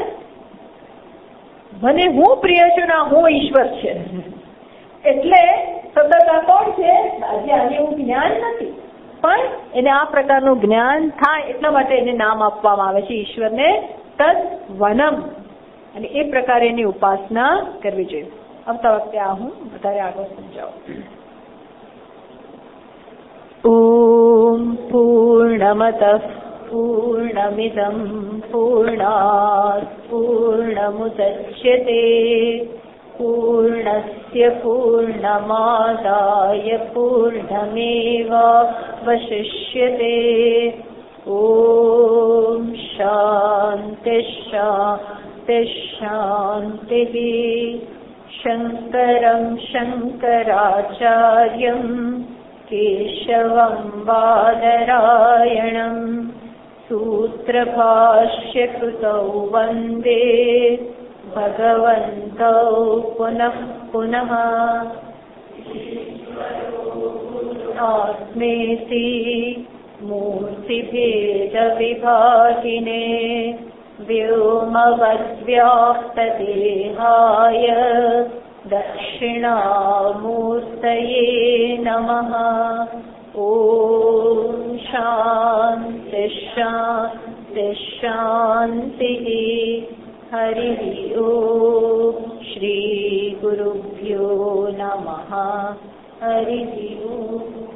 મને હું પ્રિય છું ના હું ઈશ્વર છે. એટલે સતત આ કોણ છે? આજે આને એવું જ્ઞાન નથી, પણ એને આ પ્રકારનું જ્ઞાન થાય એટલા માટે એને નામ આપવામાં આવે છે ઈશ્વરને તદ્વનમ. અને એ પ્રકારે એની ઉપાસના કરવી જોઈએ. આવતા વખતે આ હું વધારે આગળ સમજાવું. ઓમ પૂર્ણમતઃ પૂર્ણમિદં પૂર્ણાત પૂર્ણમુદચ્યતે પૂર્ણસ્ય પૂર્ણમાદાય પૂર્ણમેવાવશિષ્યતે. ઓમ શાંતિ શાંતિ શાંતિ. શંકરં શંકરાચાર્યં કેશવં બાદરાયણં સૂત્રભાષ્યકૃતૌ વંદે ભગવन्तૌ પુનઃ પુનઃ. આત્મેતિ મૂર્તિભેદવિભાગિને વ્યોમવદ્વ્યાપ્તદેહાય દક્ષિણામૂર્તયે નમઃ. ઓમ શાંતિ શાંતિ શાંતિ. હરિ ઓમ. શ્રી ગુરુભ્યો નમઃ. હરિ ઓમ.